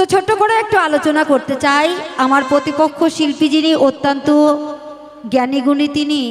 তো ছোট করে একটু আলোচনা করতে চাই। আমার প্রতিপক্ষ শিল্পী যিনি অত্যন্ত জ্ঞানীগুণী, তিনি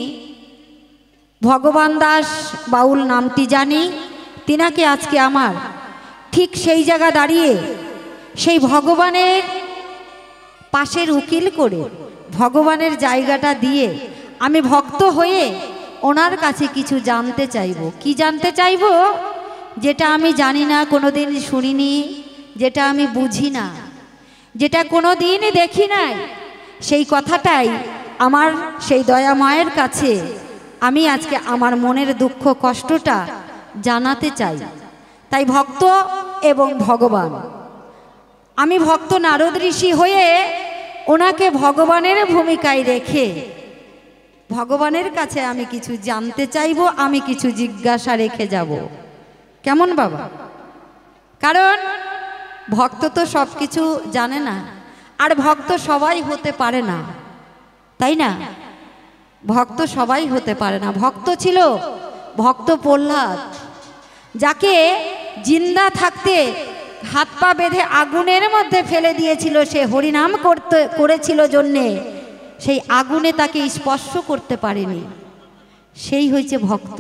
ভগবান দাস বাউল নামটি জানি। তিনাকে আজকে আমার ঠিক সেই জায়গা দাঁড়িয়ে সেই ভগবানের পাশের উকিল করে ভগবানের জায়গাটা দিয়ে আমি ভক্ত হয়ে ওনার কাছে কিছু জানতে চাইব। কি জানতে চাইব? যেটা আমি জানি না, কোনোদিন শুনিনি, যেটা আমি বুঝি না, যেটা কোনো দিনই দেখি নাই, সেই কথাটাই আমার সেই দয়াময়ের কাছে আমি আজকে আমার মনের দুঃখ কষ্টটা জানাতে চাই। তাই ভক্ত এবং ভগবান, আমি ভক্ত নারদ ঋষি হয়ে ওনাকে ভগবানের ভূমিকায় রেখে ভগবানের কাছে আমি কিছু জানতে চাইব, আমি কিছু জিজ্ঞাসা রেখে যাব। কেমন বাবা? কারণ ভক্ত তো সব কিছু জানে না, আর ভক্ত সবাই হতে পারে না, তাই না? ভক্ত সবাই হতে পারে না। ভক্ত ছিল ভক্ত প্রহ্লাদ, যাকে জিন্দা থাকতে হাত পা বেঁধে আগুনের মধ্যে ফেলে দিয়েছিল। সে হরিনাম করেছিল জন্যে সেই আগুনে তাকে স্পর্শ করতে পারেনি। সেই হচ্ছে ভক্ত।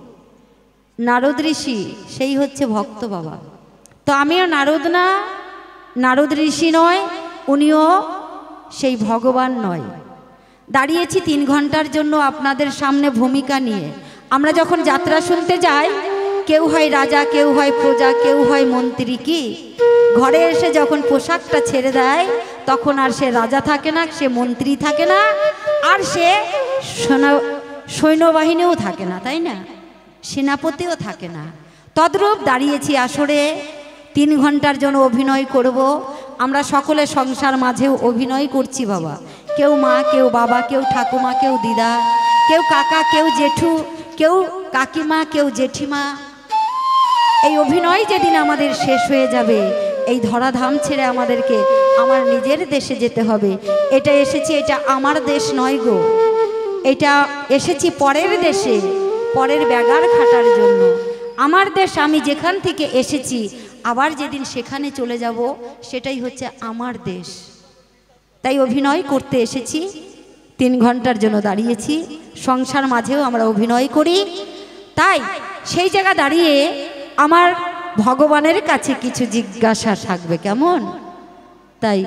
নারদ ঋষি সেই হচ্ছে ভক্ত বাবা। তো আমিও নারদ না, নারদ ঋষি নয়, উনিও সেই ভগবান নয়। দাঁড়িয়েছি 3 ঘন্টার জন্য আপনাদের সামনে ভূমিকা নিয়ে। আমরা যখন যাত্রা শুনতে যাই, কেউ হয় রাজা, কেউ হয় প্রজা, কেউ হয় মন্ত্রী। কি ঘরে এসে যখন পোশাকটা ছেড়ে দেয়, তখন আর সে রাজা থাকে না, সে মন্ত্রী থাকে না, আর সে সৈন্যবাহিনীও থাকে না, তাই না? সেনাপতিও থাকে না। তদ্রূপ দাঁড়িয়েছি আসরে 3 ঘন্টার জন্য অভিনয় করব। আমরা সকলে সংসার মাঝেও অভিনয় করছি বাবা। কেউ মা, কেউ বাবা, কেউ ঠাকুমা, কেউ দিদা, কেউ কাকা, কেউ জেঠু, কেউ কাকিমা, কেউ জেঠিমা। এই অভিনয় যেদিন আমাদের শেষ হয়ে যাবে, এই ধরাধাম ছেড়ে আমাদেরকে আমার নিজের দেশে যেতে হবে। এটা এসেছি, এটা আমার দেশ নয় গো, এটা এসেছি পরের দেশে, পরের ব্যাগার খাটার জন্য। আমার দেশ, আমি যেখান থেকে এসেছি, আবার যেদিন সেখানে চলে যাব, সেটাই হচ্ছে আমার দেশ। তাই অভিনয় করতে এসেছি, 3 ঘন্টার জন্য দাঁড়িয়েছি। সংসার মাঝেও আমরা অভিনয় করি। তাই সেই জায়গা দাঁড়িয়ে আমার ভগবানের কাছে কিছু জিজ্ঞাসা থাকবে, কেমন? তাই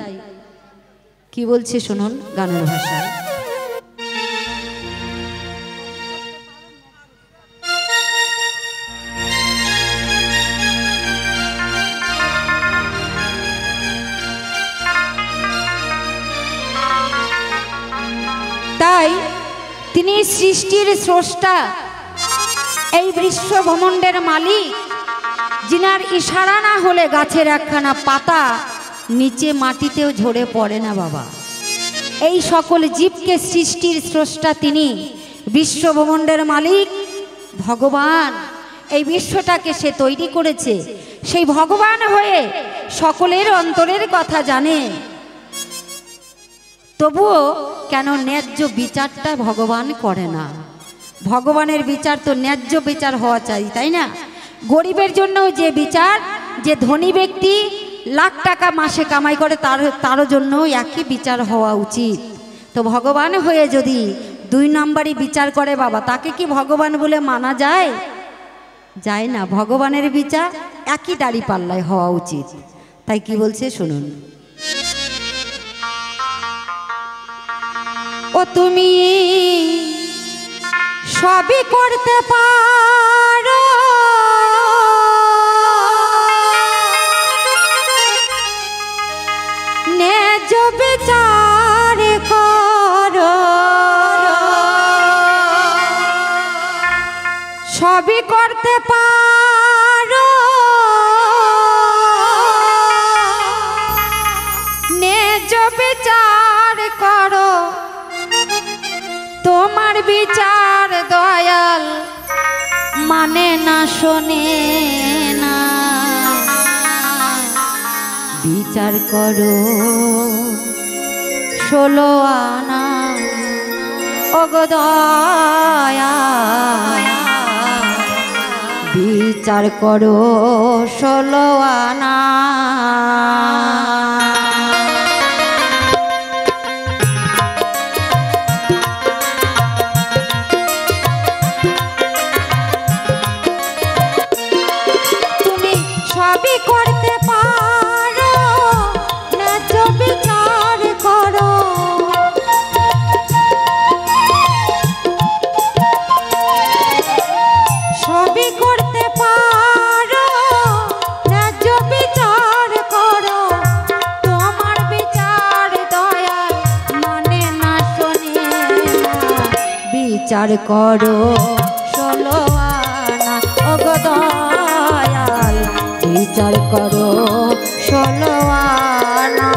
কি বলছে শুনুন গানের ভাষায়। তাই তিনি সৃষ্টির স্রষ্টা, এই বিশ্ব ব্রহ্মাণ্ডের মালিক, যিনার ইশারা না হলে গাছের একখানা পাতা নিচে মাটিতেও ঝরে পড়ে না বাবা। এই সকল জীবকে সৃষ্টির স্রষ্টা তিনি, বিশ্ব ব্রহ্মাণ্ডের মালিক ভগবান। এই বিশ্বটাকে সে তৈরি করেছে। সেই ভগবান হয়ে সকলের অন্তরের কথা জানে। তবুও কেন ন্যায্য বিচারটা ভগবান করে না? ভগবানের বিচার তো ন্যায্য বিচার হওয়া চাই, তাই না? গরিবের জন্য যে বিচার, যে ধনী ব্যক্তি লাখ টাকা মাসে কামাই করে, তারও জন্য একই বিচার হওয়া উচিত। তো ভগবান হয়ে যদি 2 নম্বরই বিচার করে বাবা, তাকে কি ভগবান বলে মানা যায়? যায় না। ভগবানের বিচার একই দাড়ি পাল্লায় হওয়া উচিত। তাই কি বলছে শুনুন। ও তুমি সবই করতে পারো, ন্যায্য বিচার করো, সবই করতে পারো, ন্যায্য বিচার করো। তোমার বিচার দয়াল মানে না, শোনে না। বিচার করো 16 আনা, ওগো দয়া, বিচার করো 16 আনা। বিচার করো 16 আনা ও গো দয়াল বিচার করো 16 আনা।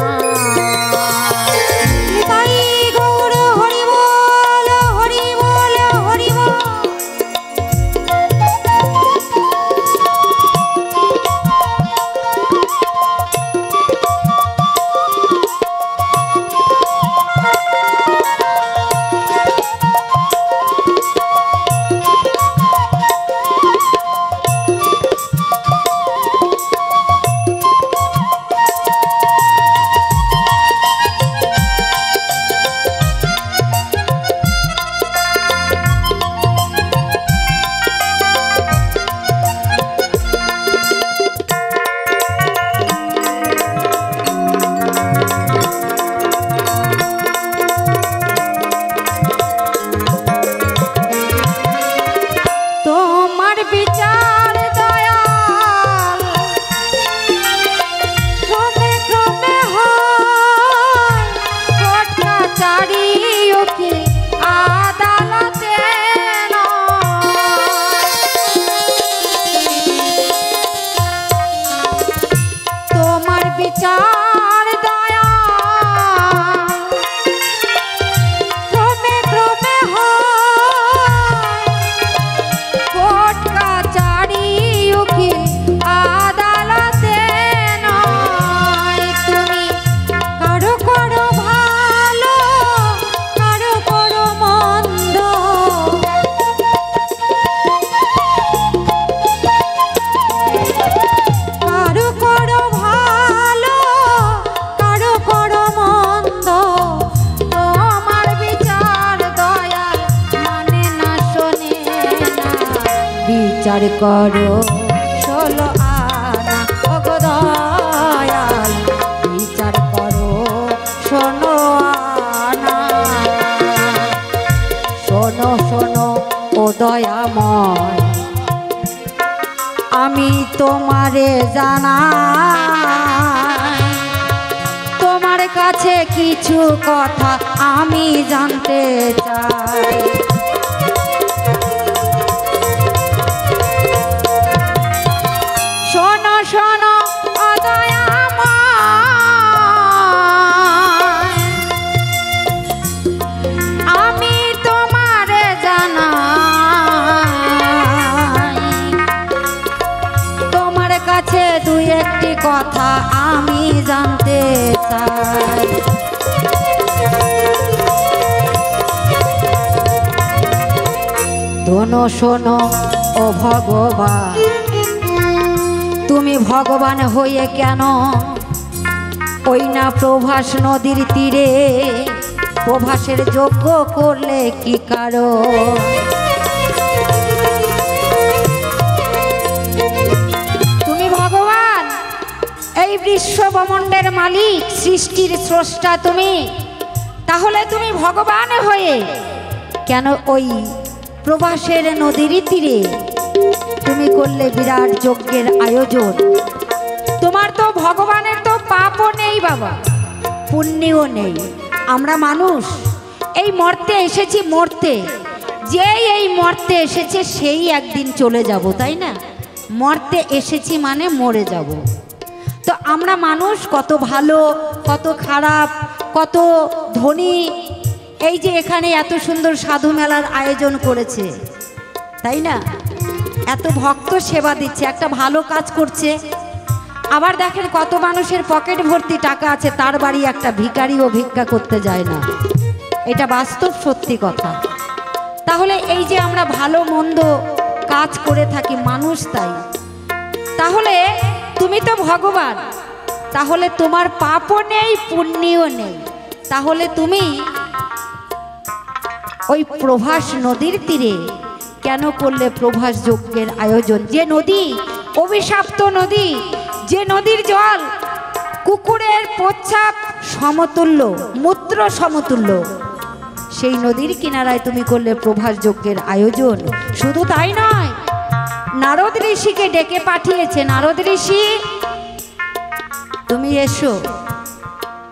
বিচার করো 16 আনা ও গো দয়াল বিচার করো 16 আনা। শোনো শোনো ও দয়াময় আমি তোমারে জানাই তোমার কাছে কিছু কথা আমি জানতে চাই। শোনো শোনো ও দয়াময় আমি তোমারে জানাই তোমার কাছে দুই একটি কথা আমি জানতে চাই। শোনো শোনো ও ভগবান তুমি ভগবান হয়ে কেন ওই না প্রভাস নদীর তীরে প্রভাসের যজ্ঞ করলে কি কারণ? তুমি ভগবান এই বিশ্বব্রহ্মাণ্ডের মালিক সৃষ্টির স্রষ্টা তুমি, তাহলে তুমি ভগবান হয়ে কেন ওই প্রভাসের নদীর তীরে তুমি করলে বিরাট যজ্ঞের আয়োজন? তোমার তো ভগবানের তো পাপও নেই বাবা, পুণ্যও নেই। আমরা মানুষ এই মর্তে এসেছি মরতে, যেই এই মর্তে এসেছে সেই একদিন চলে যাব, তাই না? মর্তে এসেছি মানে মরে যাব। তো আমরা মানুষ কত ভালো কত খারাপ কত ধনী, এই যে এখানে এত সুন্দর সাধু মেলার আয়োজন করেছে, তাই না? এত ভক্ত সেবা দিচ্ছে, একটা ভালো কাজ করছে। আবার দেখেন কত মানুষের পকেট ভর্তি টাকা আছে, তার বাড়ি একটা ভিখারিও ভিক্ষা করতে যায় না। এটা বাস্তব সত্যি কথা। তাহলে এই যে আমরা ভালো মন্দ কাজ করে থাকি মানুষ, তাই তাহলে তুমি তো ভগবান, তাহলে তোমার পাপও নেই পুণ্যও নেই, তাহলে তুমি ওই প্রভাস নদীর তীরে কেন করলে প্রভাস যজ্ঞের আয়োজন? যে নদী অভিশপ্ত নদী, যে নদীর জল কুকুরের প্রস্রাব সমতুল্য, মূত্র সমতুল্য, সেই নদীর কিনারায় তুমি করলে প্রভাস যজ্ঞের আয়োজন। শুধু তাই নয়, নারদ ঋষিকে ডেকে পাঠিয়েছে। নারদ ঋষি তুমি এসো,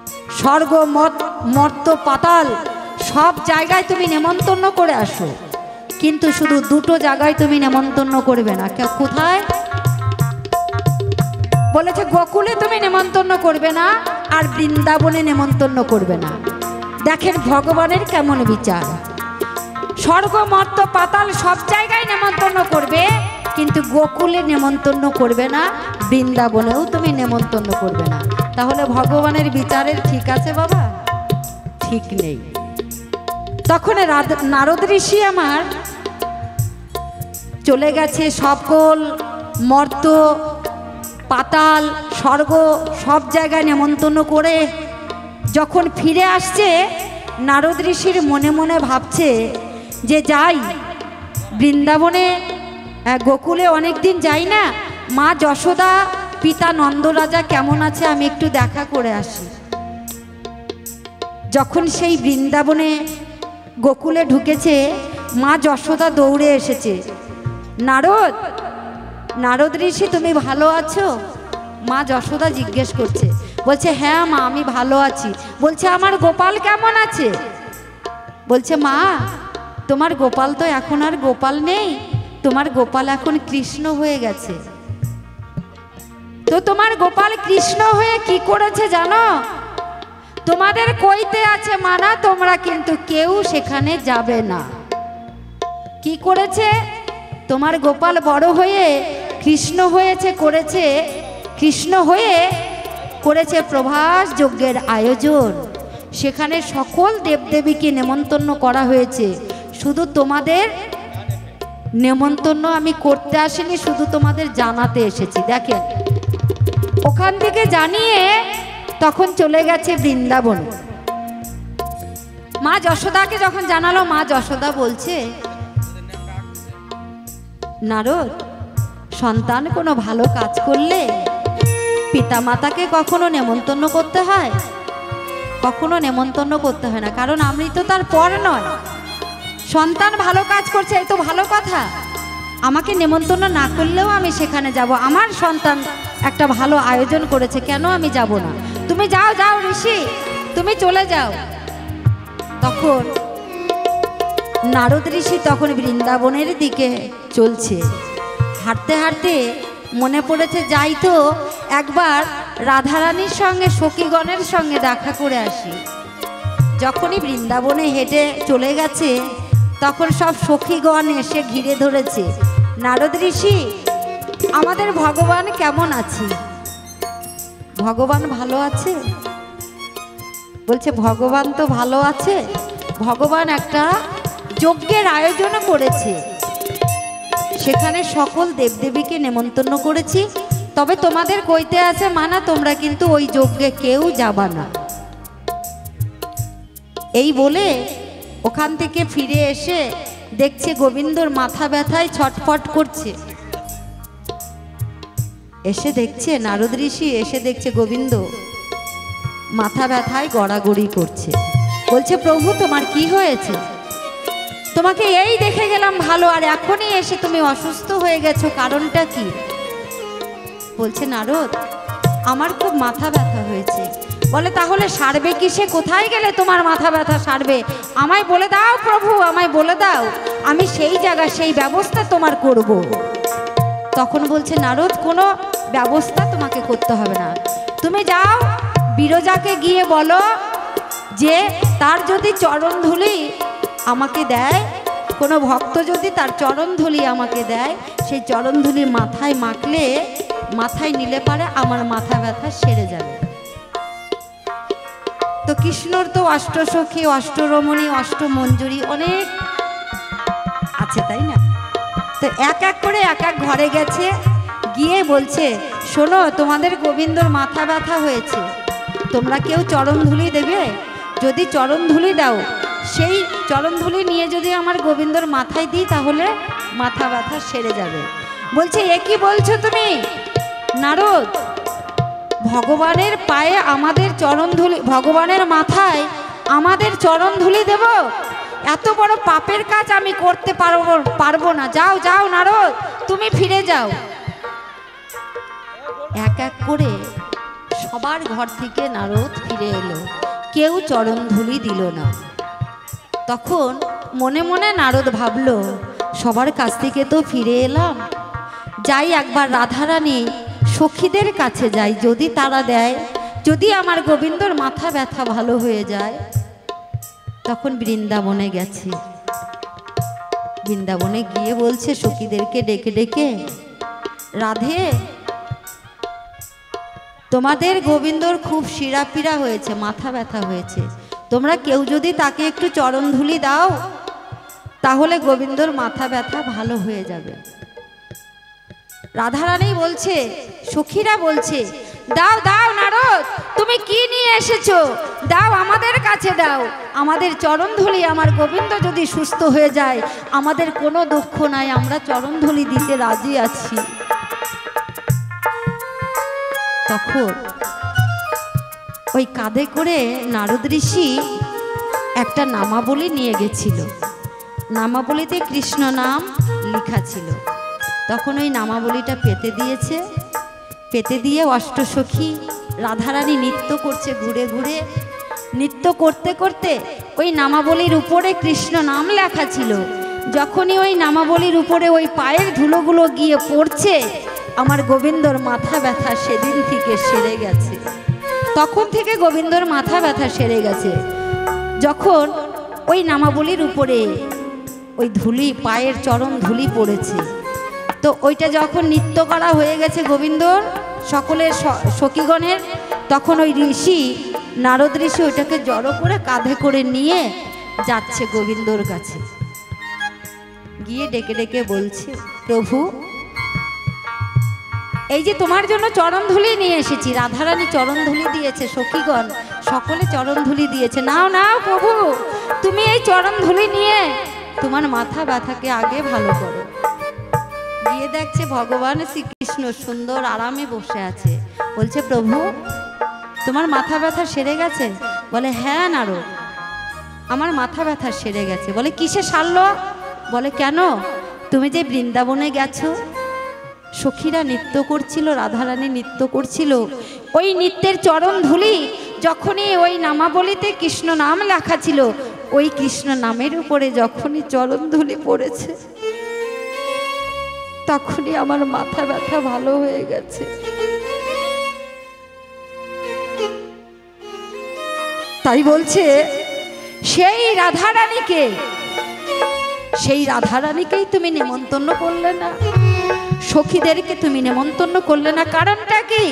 স্বর্গ মর্ত পাতাল সব জায়গায় তুমি নেমন্তন্ন করে আসো। কিন্তু শুধু দুটো জায়গায় তুমি নেমন্তন্ন করবে না। কোথায় বলেছে? গোকুলে তুমি নেমন্তন্ন করবে না, আর বৃন্দাবনে নেমন্তন্ন করবে না। দেখেন ভগবানের কেমন বিচার। স্বর্গ মর্ত পাতাল সব জায়গায় নেমন্তন্ন করবে, কিন্তু গোকুলে নেমন্তন্ন করবে না, বৃন্দাবনেও তুমি নেমন্তন্ন করবে না। তাহলে ভগবানের বিচারের ঠিক আছে বাবা? ঠিক নেই। তখন নারদ ঋষি আমার চলে গেছে সকল মর্ত পাতাল স্বর্গ সব জায়গায় নেমন্তন্ন করে যখন ফিরে আসছে, নারদ ঋষির মনে মনে ভাবছে যে যাই বৃন্দাবনে, গোকুলে অনেক দিন যাই না, মা যশোদা পিতা নন্দরাজা কেমন আছে আমি একটু দেখা করে আসি। যখন সেই বৃন্দাবনে গোকুলে ঢুকেছে, মা যশোদা দৌড়ে এসেছে, নারদ নারদ ঋষি তুমি ভালো আছো? মা যশোদা জিজ্ঞেস করছে, বলছে হ্যাঁ মা আমি ভালো আছি। বলছে আমার গোপাল কেমন আছে? বলছে মা তোমার গোপাল তো এখন আর গোপাল নেই, তোমার গোপাল এখন কৃষ্ণ হয়ে গেছে। তো তোমার গোপাল কৃষ্ণ হয়ে কি করেছে জানো? তোমাদের কইতে আছে মানা, তোমরা কিন্তু কেউ সেখানে যাবে না। কি করেছে? তোমার গোপাল বড় হয়ে কৃষ্ণ হয়েছে, করেছে কৃষ্ণ হয়ে করেছে প্রভাস যজ্ঞের আয়োজন। সেখানে সকল দেবদেবীকে নেমন্তন্ন করা হয়েছে, শুধু তোমাদের নেমন্তন্ন আমি করতে আসিনি, শুধু তোমাদের জানাতে এসেছি। দেখেন ওখান থেকে জানিয়ে তখন চলে গেছে বৃন্দাবন। মা যশোদাকে যখন জানালো, মা যশোদা বলছে নারদ, সন্তান কোনো ভালো কাজ করলে পিতামাতাকে কখনো নেমন্তন্ন করতে হয়? কখনো নেমন্তন্ন করতে হয় না, কারণ আমি তো তার পর নয়। সন্তান ভালো কাজ করছে এই তো ভালো কথা, আমাকে নেমন্তন্ন না করলেও আমি সেখানে যাব। আমার সন্তান একটা ভালো আয়োজন করেছে, কেন আমি যাব না? তুমি যাও যাও ঋষি, তুমি চলে যাও। তখন নারদ ঋষি তখন বৃন্দাবনের দিকে চলছে, হাঁটতে হাঁটতে মনে পড়েছে যাই তো একবার রাধারানীর সঙ্গে সখীগণের সঙ্গে দেখা করে আসি। যখনই বৃন্দাবনে হেঁটে চলে গেছে, তখন সব সখীগণ এসে ঘিরে ধরেছে, নারদ ঋষি আমাদের ভগবান কেমন আছে? ভগবান ভালো আছে? বলছে ভগবান তো ভালো আছে, ভগবান একটা যজ্ঞের আয়োজন করেছে, সেখানে সকল দেবদেবীকে নেমন্তন্ন করেছি, তবে তোমাদের কইতে আছে মানা, তোমরা কিন্তু ওই যজ্ঞে কেউ যাবা না। এই বলে ওখান থেকে ফিরে এসে দেখছে গোবিন্দর মাথা ব্যথায় ছটফট করছে। এসে দেখছে নারদ ঋষি, এসে দেখছে গোবিন্দ মাথা ব্যথায় গড়াগড়ি করছে। বলছে প্রভু তোমার কি হয়েছে? তোমাকে এই দেখে গেলাম ভালো, আর এখনই এসে তুমি অসুস্থ হয়ে গেছো, কারণটা কি? বলছে নারদ আমার খুব মাথা ব্যথা হয়েছে। বলে তাহলে সারবে কিসে? কোথায় গেলে তোমার মাথা ব্যথা সারবে? আমায় বলে দাও প্রভু, আমায় বলে দাও, আমি সেই জায়গা সেই ব্যবস্থা তোমার করব। তখন বলছে নারদ কোনো ব্যবস্থা তোমাকে করতে হবে না, তুমি যাও বিরজাকে গিয়ে বলো যে তার যদি চরণধূলি আমাকে দেয়, কোনো ভক্ত যদি তার চরণধূলি আমাকে দেয়, সেই চরণধূলি মাথায় মাখলে, মাথায় নিলে পারে আমার মাথা ব্যথা সেরে যাবে। তো কৃষ্ণর তো অষ্টসখী, অষ্টরমণী, অষ্টমঞ্জুরি অনেক আছে, তাই না? তো এক এক করে এক এক ঘরে গেছে, গিয়ে বলছে শোনো তোমাদের গোবিন্দর মাথা ব্যথা হয়েছে, তোমরা কেউ চরণধূলি দেবে? যদি চরণধূলি দাও, সেই চরণধূলি নিয়ে যদি আমার গোবিন্দর মাথায় দিই, তাহলে মাথা ব্যথা সেরে যাবে। বলছে এ কি বলছো তুমি নারদ? ভগবানের পায়ে আমাদের চরণধূলি, ভগবানের মাথায় আমাদের চরণধূলি দেব? এত বড় পাপের কাজ আমি করতে পারবো না। যাও যাও নারদ, তুমি ফিরে যাও। এক এক করে সবার ঘর থেকে নারদ ফিরে এলো, কেউ চরণধূলি দিল না। তখন মনে মনে নারদ ভাবলো সবার কাছ থেকে তো ফিরে এলাম, যাই একবার রাধারানী সখীদের কাছে যাই, যদি তারা দেয়, যদি আমার গোবিন্দর মাথা ব্যথা ভালো হয়ে যায়। তখন বৃন্দাবনে গেছে। বৃন্দাবনে গিয়ে বলছে সখীদেরকে ডেকে ডেকে, রাধে তোমাদের গোবিন্দর খুব শিরাপীড়া হয়েছে, মাথা ব্যথা হয়েছে, তোমরা কেউ যদি তাকে একটু চরণ ধুলি দাও তাহলে গোবিন্দর মাথা ব্যথা ভালো হয়ে যাবে। রাধারানী বলছে, সখীরা বলছে, দাও দাও নারদ, তুমি কি নিয়ে এসেছো, দাও আমাদের কাছে দাও, আমাদের চরণ ধুলি, আমার গোবিন্দ যদি সুস্থ হয়ে যায় আমাদের কোনো দুঃখ নাই, আমরা চরণ ধুলি দিতে রাজি আছি। তখন ওই কাঁধে করে নারদ ঋষি একটা নামাবলী নিয়ে গেছিল, নামাবলীতে কৃষ্ণ নাম লেখা ছিল। তখন ওই নামাবলীটা পেতে দিয়েছে, পেতে দিয়ে অষ্টসখী রাধারানী নৃত্য করছে, ঘুরে ঘুরে নৃত্য করতে করতে ওই নামাবলীর উপরে কৃষ্ণ নাম লেখা ছিল। যখনই ওই নামাবলীর উপরে ওই পায়ের ধুলোগুলো গিয়ে পড়ছে, আমার গোবিন্দর মাথা ব্যথা সেদিন থেকে সেরে গেছে। তখন থেকে গোবিন্দর মাথা ব্যথা সেরে গেছে। যখন ওই নামাবলীর উপরে ওই ধুলি, পায়ের চরণ ধুলি পড়েছে, তো ওইটা যখন নৃত্য করা হয়ে গেছে গোবিন্দর সকলের সখীগণের, তখন ওই ঋষি নারদ ঋষি ওইটাকে জড়ো করে কাঁধে করে নিয়ে যাচ্ছে গোবিন্দর কাছে। গিয়ে ডেকে ডেকে বলছে, প্রভু এই যে তোমার জন্য চরণ ধুলি নিয়ে এসেছি, রাধারানী চরণ ধুলি দিয়েছে, সখীগণ সকলে চরণ ধুলি দিয়েছে, নাও নাও প্রভু, তুমি এই চরণ ধুলি নিয়ে তোমার মাথা ব্যথাকে আগে ভালো করো। গিয়ে দেখছে ভগবান শ্রীকৃষ্ণ সুন্দর আরামে বসে আছে। বলছে, প্রভু তোমার মাথা ব্যথা সেরে গেছে? বলে, হ্যাঁ নারদ, আমার মাথা ব্যথা সেরে গেছে। বলে, কিসে সারলো? বলে, কেন, তুমি যে বৃন্দাবনে গেছো, সখীরা নৃত্য করছিল, রাধারানী নৃত্য করছিল, ওই নৃত্যের চরণ ধুলি যখনই ওই নামাবলীতে কৃষ্ণ নাম লেখা ছিল, ওই কৃষ্ণ নামের উপরে যখনই চরণ ধুলি পড়েছে, তখনই আমার মাথা ব্যথা ভালো হয়ে গেছে। তাই বলছে, সেই রাধারানীকেই তুমি নেমন্তন্ন করলে না, সখীদেরকে তুমি নেমন্তন্ন করলে না, কারণটা কি?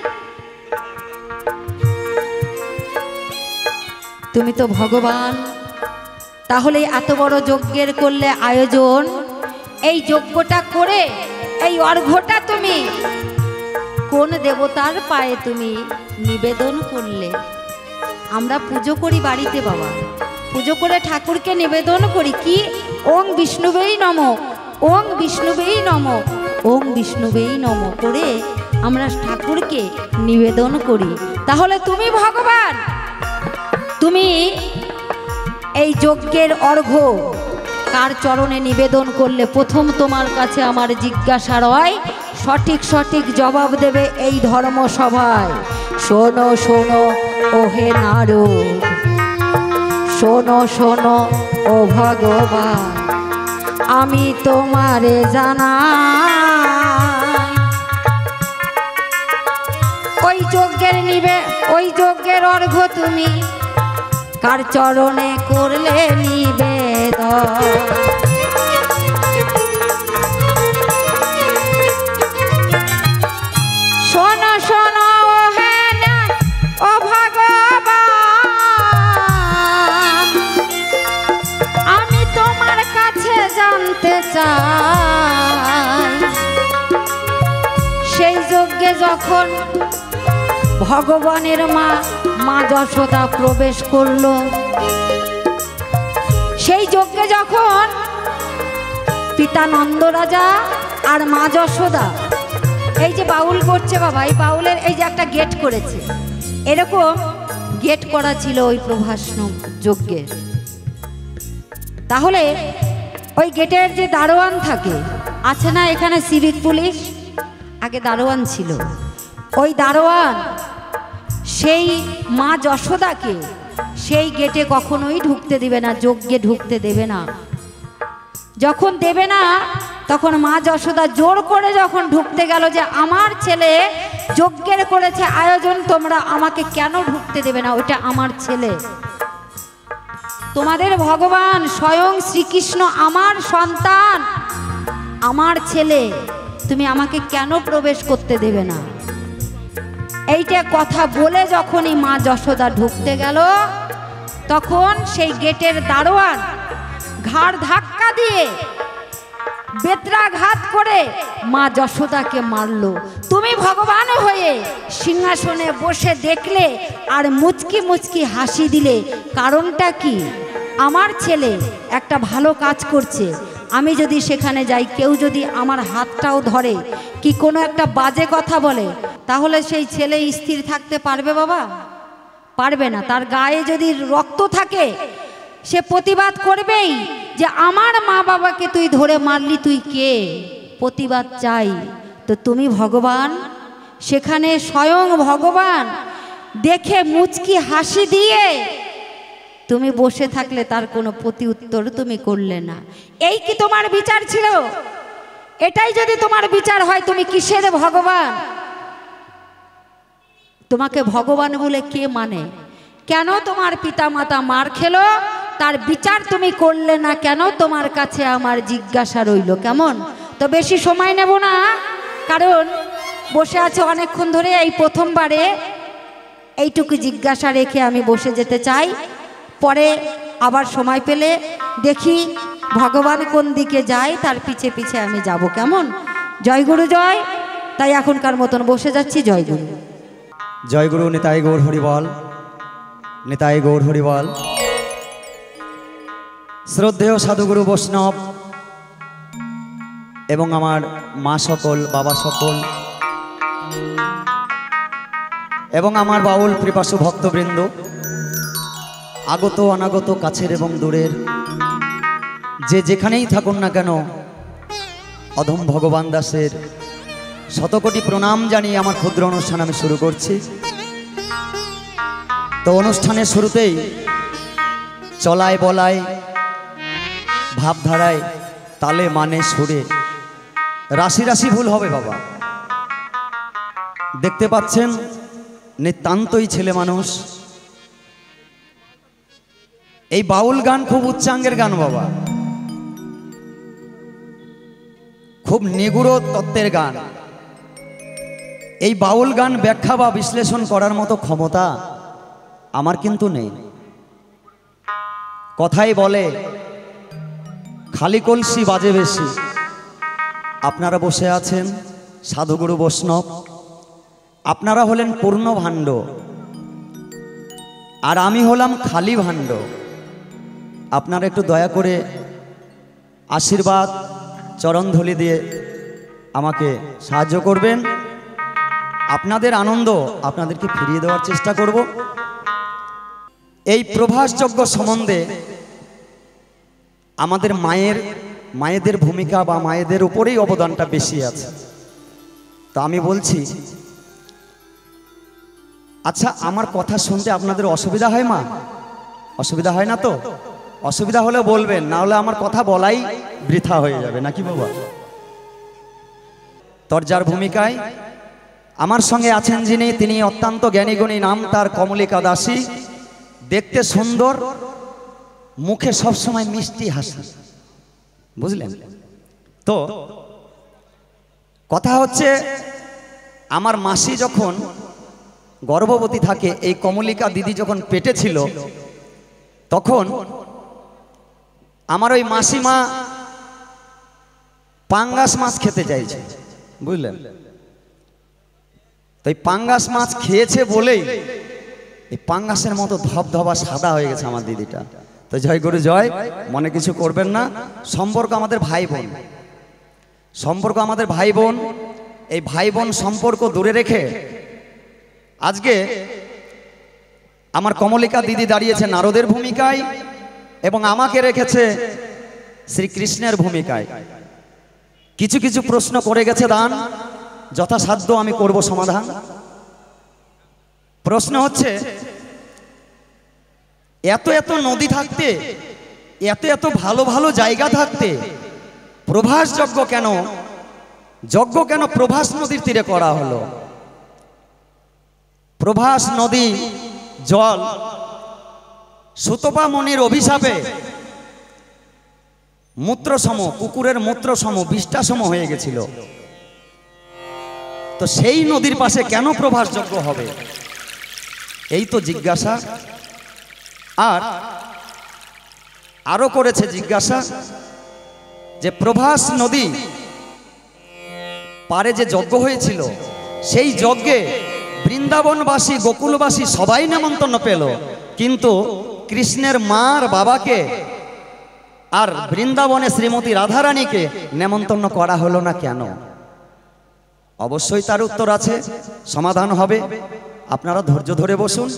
তুমি তো ভগবান, তাহলে এত বড় যজ্ঞের করলে আয়োজন, এই যজ্ঞটা করে এই অর্ঘ্যটা তুমি কোন দেবতার পায়ে তুমি নিবেদন করলে? আমরা পুজো করি বাড়িতে বাবা, পুজো করে ঠাকুরকে নিবেদন করি কি? ওং বিষ্ণুবেই নমঃ, ওং বিষ্ণুবেই নমঃ, ওং বিষ্ণুবেই নমঃ করে আমরা ঠাকুরকে নিবেদন করি। তাহলে তুমি ভগবান, তুমি এই যজ্ঞের অর্ঘ্য কার চরণে নিবেদন করলে? প্রথম তোমার কাছে আমার জিজ্ঞাসা রয়, সঠিক সঠিক জবাব দেবে এই ধর্মসভায়। শোনো শোনো ওহে নারদ, শোনো শোনো ও ভগবান, আমি তোমারে জানাই, ওই যজ্ঞের অর্ঘ্য তুমি কার চরণে করলে নিবেদন? শোনো শোনো ও ভগবান, আমি তোমার কাছে জানতে চাই, সেই যজ্ঞে যখন ভগবানের মা যশোদা প্রবেশ করলো, সেই যজ্ঞে যখন পিতা নন্দ রাজা আর মা যশোদা, এই যে বাউল করছে বাবা, এই বাউলের এই যে একটা গেট করেছে, এরকম গেট করা ছিল ওই প্রভাসন যজ্ঞের। তাহলে ওই গেটের যে দারোয়ান থাকে, আছে না এখানে সিভিক পুলিশ, আগে দারোয়ান ছিল, ওই দারোয়ান সেই মা যশোদাকে সেই গেটে কখনোই ঢুকতে দেবে না, যজ্ঞে ঢুকতে দেবে না। যখন দেবে না তখন মা যশোদা জোর করে যখন ঢুকতে গেল যে আমার ছেলে যজ্ঞের করেছে আয়োজন, তোমরা আমাকে কেন ঢুকতে দেবে না, ওটা আমার ছেলে। তোমাদের ভগবান স্বয়ং শ্রীকৃষ্ণ আমার সন্তান, আমার ছেলে, তুমি আমাকে কেন প্রবেশ করতে দেবে না? এইটা কথা বলে যখনই মা যশোদা ঢুকতে গেল তখন সেই গেটের দারোয়ান ঘাড় ধাক্কা দিয়ে বেত্রাঘাত করে মা যশোদাকে মারলো। তুমি ভগবান হয়ে সিংহাসনে বসে দেখলে আর মুচকি মুচকি হাসি দিলে, কারণটা কি? আমার ছেলে একটা ভালো কাজ করছে, আমি যদি সেখানে যাই, কেউ যদি আমার হাতটাও ধরে কি কোনো একটা বাজে কথা বলে, তাহলে সেই ছেলে স্থির থাকতে পারবে বাবা? পারবে না। তার গায়ে যদি রক্ত থাকে সে প্রতিবাদ করবেই যে আমার মা বাবাকে তুই ধরে মারলি, তুই কে? প্রতিবাদ চাই। তো তুমি ভগবান, সেখানে স্বয়ং ভগবান দেখে মুচকি হাসি দিয়ে তুমি বসে থাকলে তার কোনো প্রতি উত্তর তুমি করলে না। এই কি তোমার বিচার ছিল? এটাই যদি তোমার বিচার হয়, তুমি কিসের ভগবান? তোমাকে ভগবান বলে কে মানে? কেন তোমার পিতা মাতা মার খেলো, তার বিচার তুমি করলে না কেন? তোমার কাছে আমার জিজ্ঞাসা রইল। কেমন? তো বেশি সময় নেব না, কারণ বসে আছে অনেকক্ষণ ধরে। এই প্রথমবারে এইটুকু জিজ্ঞাসা রেখে আমি বসে যেতে চাই, পরে আবার সময় পেলে দেখি ভগবান কোন দিকে যায়, তার পিছে পিছে আমি যাব। কেমন? জয় গুরু জয়। তাই এখনকার মতন বসে যাচ্ছি। জয় গুরু। জয় গুরু। নিতাই গৌর হরিবল, নিতাই গৌর হরিবল। শ্রদ্ধেয় সাধুগুরু বৈষ্ণব এবং আমার মা সকল, বাবা সকল এবং আমার বাউল কৃপাসু ভক্তবৃন্দ, আগত অনাগত, কাছের এবং দূরের, যে যেখানেই থাকুন না কেন, অধম ভগবান দাসের শতকোটি প্রণাম জানিয়ে আমার ক্ষুদ্র অনুষ্ঠান আমি শুরু করছি। তো অনুষ্ঠানের শুরুতেই চলায় বলায়, ভাবধারায়, তালে মানে, সুরে রাশি রাশি ভুল হবে বাবা। দেখতে পাচ্ছেন নিতান্তই ছেলে মানুষ। এই বাউল গান খুব উচ্চাঙ্গের গান বাবা, খুব নিগুড় তত্ত্বের গান। এই বাউল গান ব্যাখ্যা বা বিশ্লেষণ করার মতো ক্ষমতা আমার কিন্তু নেই। কথাই বলে খালি কলসি বাজে বেশি। আপনারা বসে আছেন সাধুগুরু বৈষ্ণব, আপনারা হলেন পূর্ণ ভাণ্ড, আর আমি হলাম খালি ভাণ্ড। আপনারা একটু দয়া করে আশীর্বাদ চরণধলি দিয়ে আমাকে সাহায্য করবেন। আপনাদের আনন্দ আপনাদেরকে ফিরিয়ে দেওয়ার চেষ্টা করব। এই প্রভাসযজ্ঞ সম্বন্ধে আমাদের মায়েদের ভূমিকা বা মায়েদের উপরেই অবদানটা বেশি আছে। তা আমি বলছি, আচ্ছা আমার কথা শুনতে আপনাদের অসুবিধা হয় মা? অসুবিধা হয় না তো? অসুবিধা হলে বলবেন, না হলে আমার কথা বলাই বৃথা হয়ে যাবে, নাকি বাবা? তরজার ভূমিকায় আমার সঙ্গে আছেন যিনি, তিনি অত্যন্ত জ্ঞানীগুণী, নাম তার কমলিকা দাসী। দেখতে সুন্দর, মুখে সবসময় মিষ্টি হাসি, বুঝলেন তো? কথা হচ্ছে, আমার মাসি যখন গর্ভবতী থাকে, এই কমলিকা দিদি যখন পেটে ছিল, তখন আমার ওই মাসিমা পাঙ্গাস মাছ খেতে চাইছে, বুঝলেন তো? এই পাঙ্গাস মাছ খেয়েছে বলেই এই পাঙ্গাসের মতো ধবধবা সাদা হয়ে গেছে আমার দিদিটা। তো জয় গুরু জয়, মনে কিছু করবেন না। সম্পর্ক আমাদের ভাই বোন, সম্পর্ক আমাদের ভাই বোন। এই ভাই বোন সম্পর্ক দূরে রেখে আজকে আমার কমলিকা দিদি দাঁড়িয়েছে নারদের ভূমিকায় এবং আমাকে রেখেছে শ্রীকৃষ্ণের ভূমিকায়। কিছু কিছু প্রশ্ন করে গেছে দান, যথাসাধ্য আমি করব সমাধান। প্রশ্ন হচ্ছে, এত এত নদী থাকতে, এত এত ভালো ভালো জায়গা থাকতে প্রভাস যজ্ঞ কেন প্রভাস নদীর তীরে করা হলো? প্রভাস নদী জল সুতপা মুনির অভিশাপে মূত্রসম, কুকুরের মূত্রসম, বিষ্ঠাসম হয়ে গেছিল। তো সেই নদীর পাশে কেন প্রভাস যজ্ঞ হবে, এই তো জিজ্ঞাসা। আর আরো করেছে জিজ্ঞাসা যে প্রভাস নদী পারে যে যজ্ঞ হয়েছিল, সেই যজ্ঞে বৃন্দাবনবাসী, গোকুলবাসী সবাই নেমন্তন্ন পেল, কিন্তু কৃষ্ণের মার বাবাকে আর বৃন্দাবনে শ্রীমতী রাধারানীকে নেমন্তন্ন করা হলো না কেন? অবশ্যই তার উত্তর আছে, সমাধান হবে। আপনারা ধৈর্য ধরে বসুন।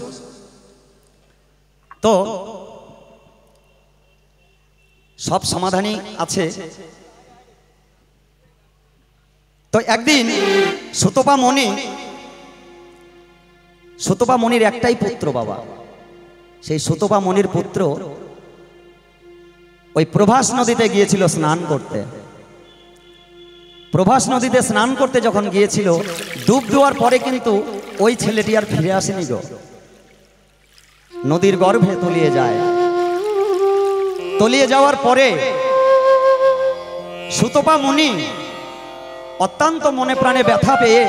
তো সব সমাধানই আছে। তো একদিন সুতপা মুনির একটাই পুত্র বাবা, সেই সুতপা মুনির পুত্র ওই প্রভাস নদীতে গিয়েছিল স্নান করতে। প্রভাস নদীতে স্নান করতে যখন গিয়েছিল, ডুব দেওয়ার পরে কিন্তু ওই ছেলেটি আর ফিরে আসেনি গো, নদীর গর্ভে তলিয়ে যায়। তলিয়ে যাওয়ার পরে সুতপা মুনি অত্যন্ত মনে প্রাণে ব্যথা পেয়ে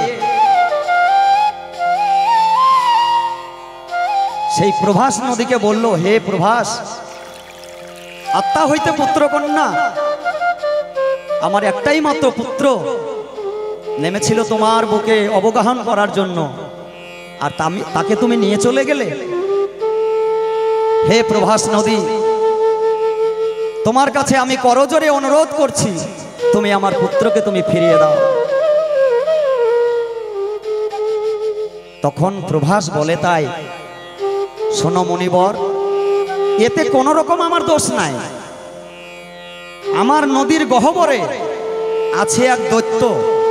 সেই প্রভাস নদীকে বলল, হে প্রভাস, আত্মা হইতে পুত্র কন্যা, আমার একটাই মাত্র পুত্র নেমেছিল তোমার বুকে অবগাহন করার জন্য, আর তাকে তুমি নিয়ে চলে গেলে। হে প্রভাস নদী, তোমার কাছে আমি করজোরে অনুরোধ করছি, তুমি আমার পুত্রকে তুমি ফিরিয়ে দাও। তখন প্রভাস বলে, তাই শোনো মনিবর, এতে কোনো রকম আমার দোষ নাই। আমার নদীর গহ্বরে আছে এক দৈত্য,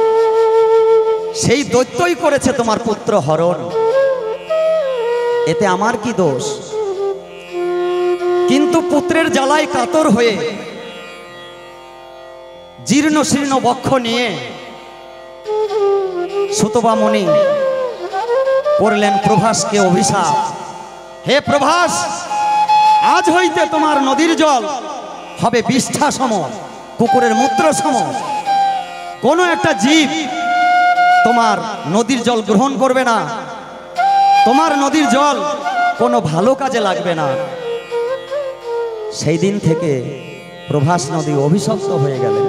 সেই দৈত্যই করেছে তোমার পুত্র হরণ, এতে আমার কি দোষ? কিন্তু পুত্রের জ্বালায় কাতর হয়ে জীর্ণ শীর্ণ বক্ষ নিয়ে সুতপা মুনি করলেন প্রভাসকে অভিশাপ। হে প্রভাস, আজ হইতে তোমার নদীর জল হবে বিষ্ঠা সম, কুকুরের মূত্র সম। কোনো একটা জীব তোমার নদীর জল গ্রহণ করবে না, তোমার নদীর জল কোনো ভালো কাজে লাগবে না। সেই দিন থেকে প্রভাস নদী অভিশপ্ত হয়ে গেলেন।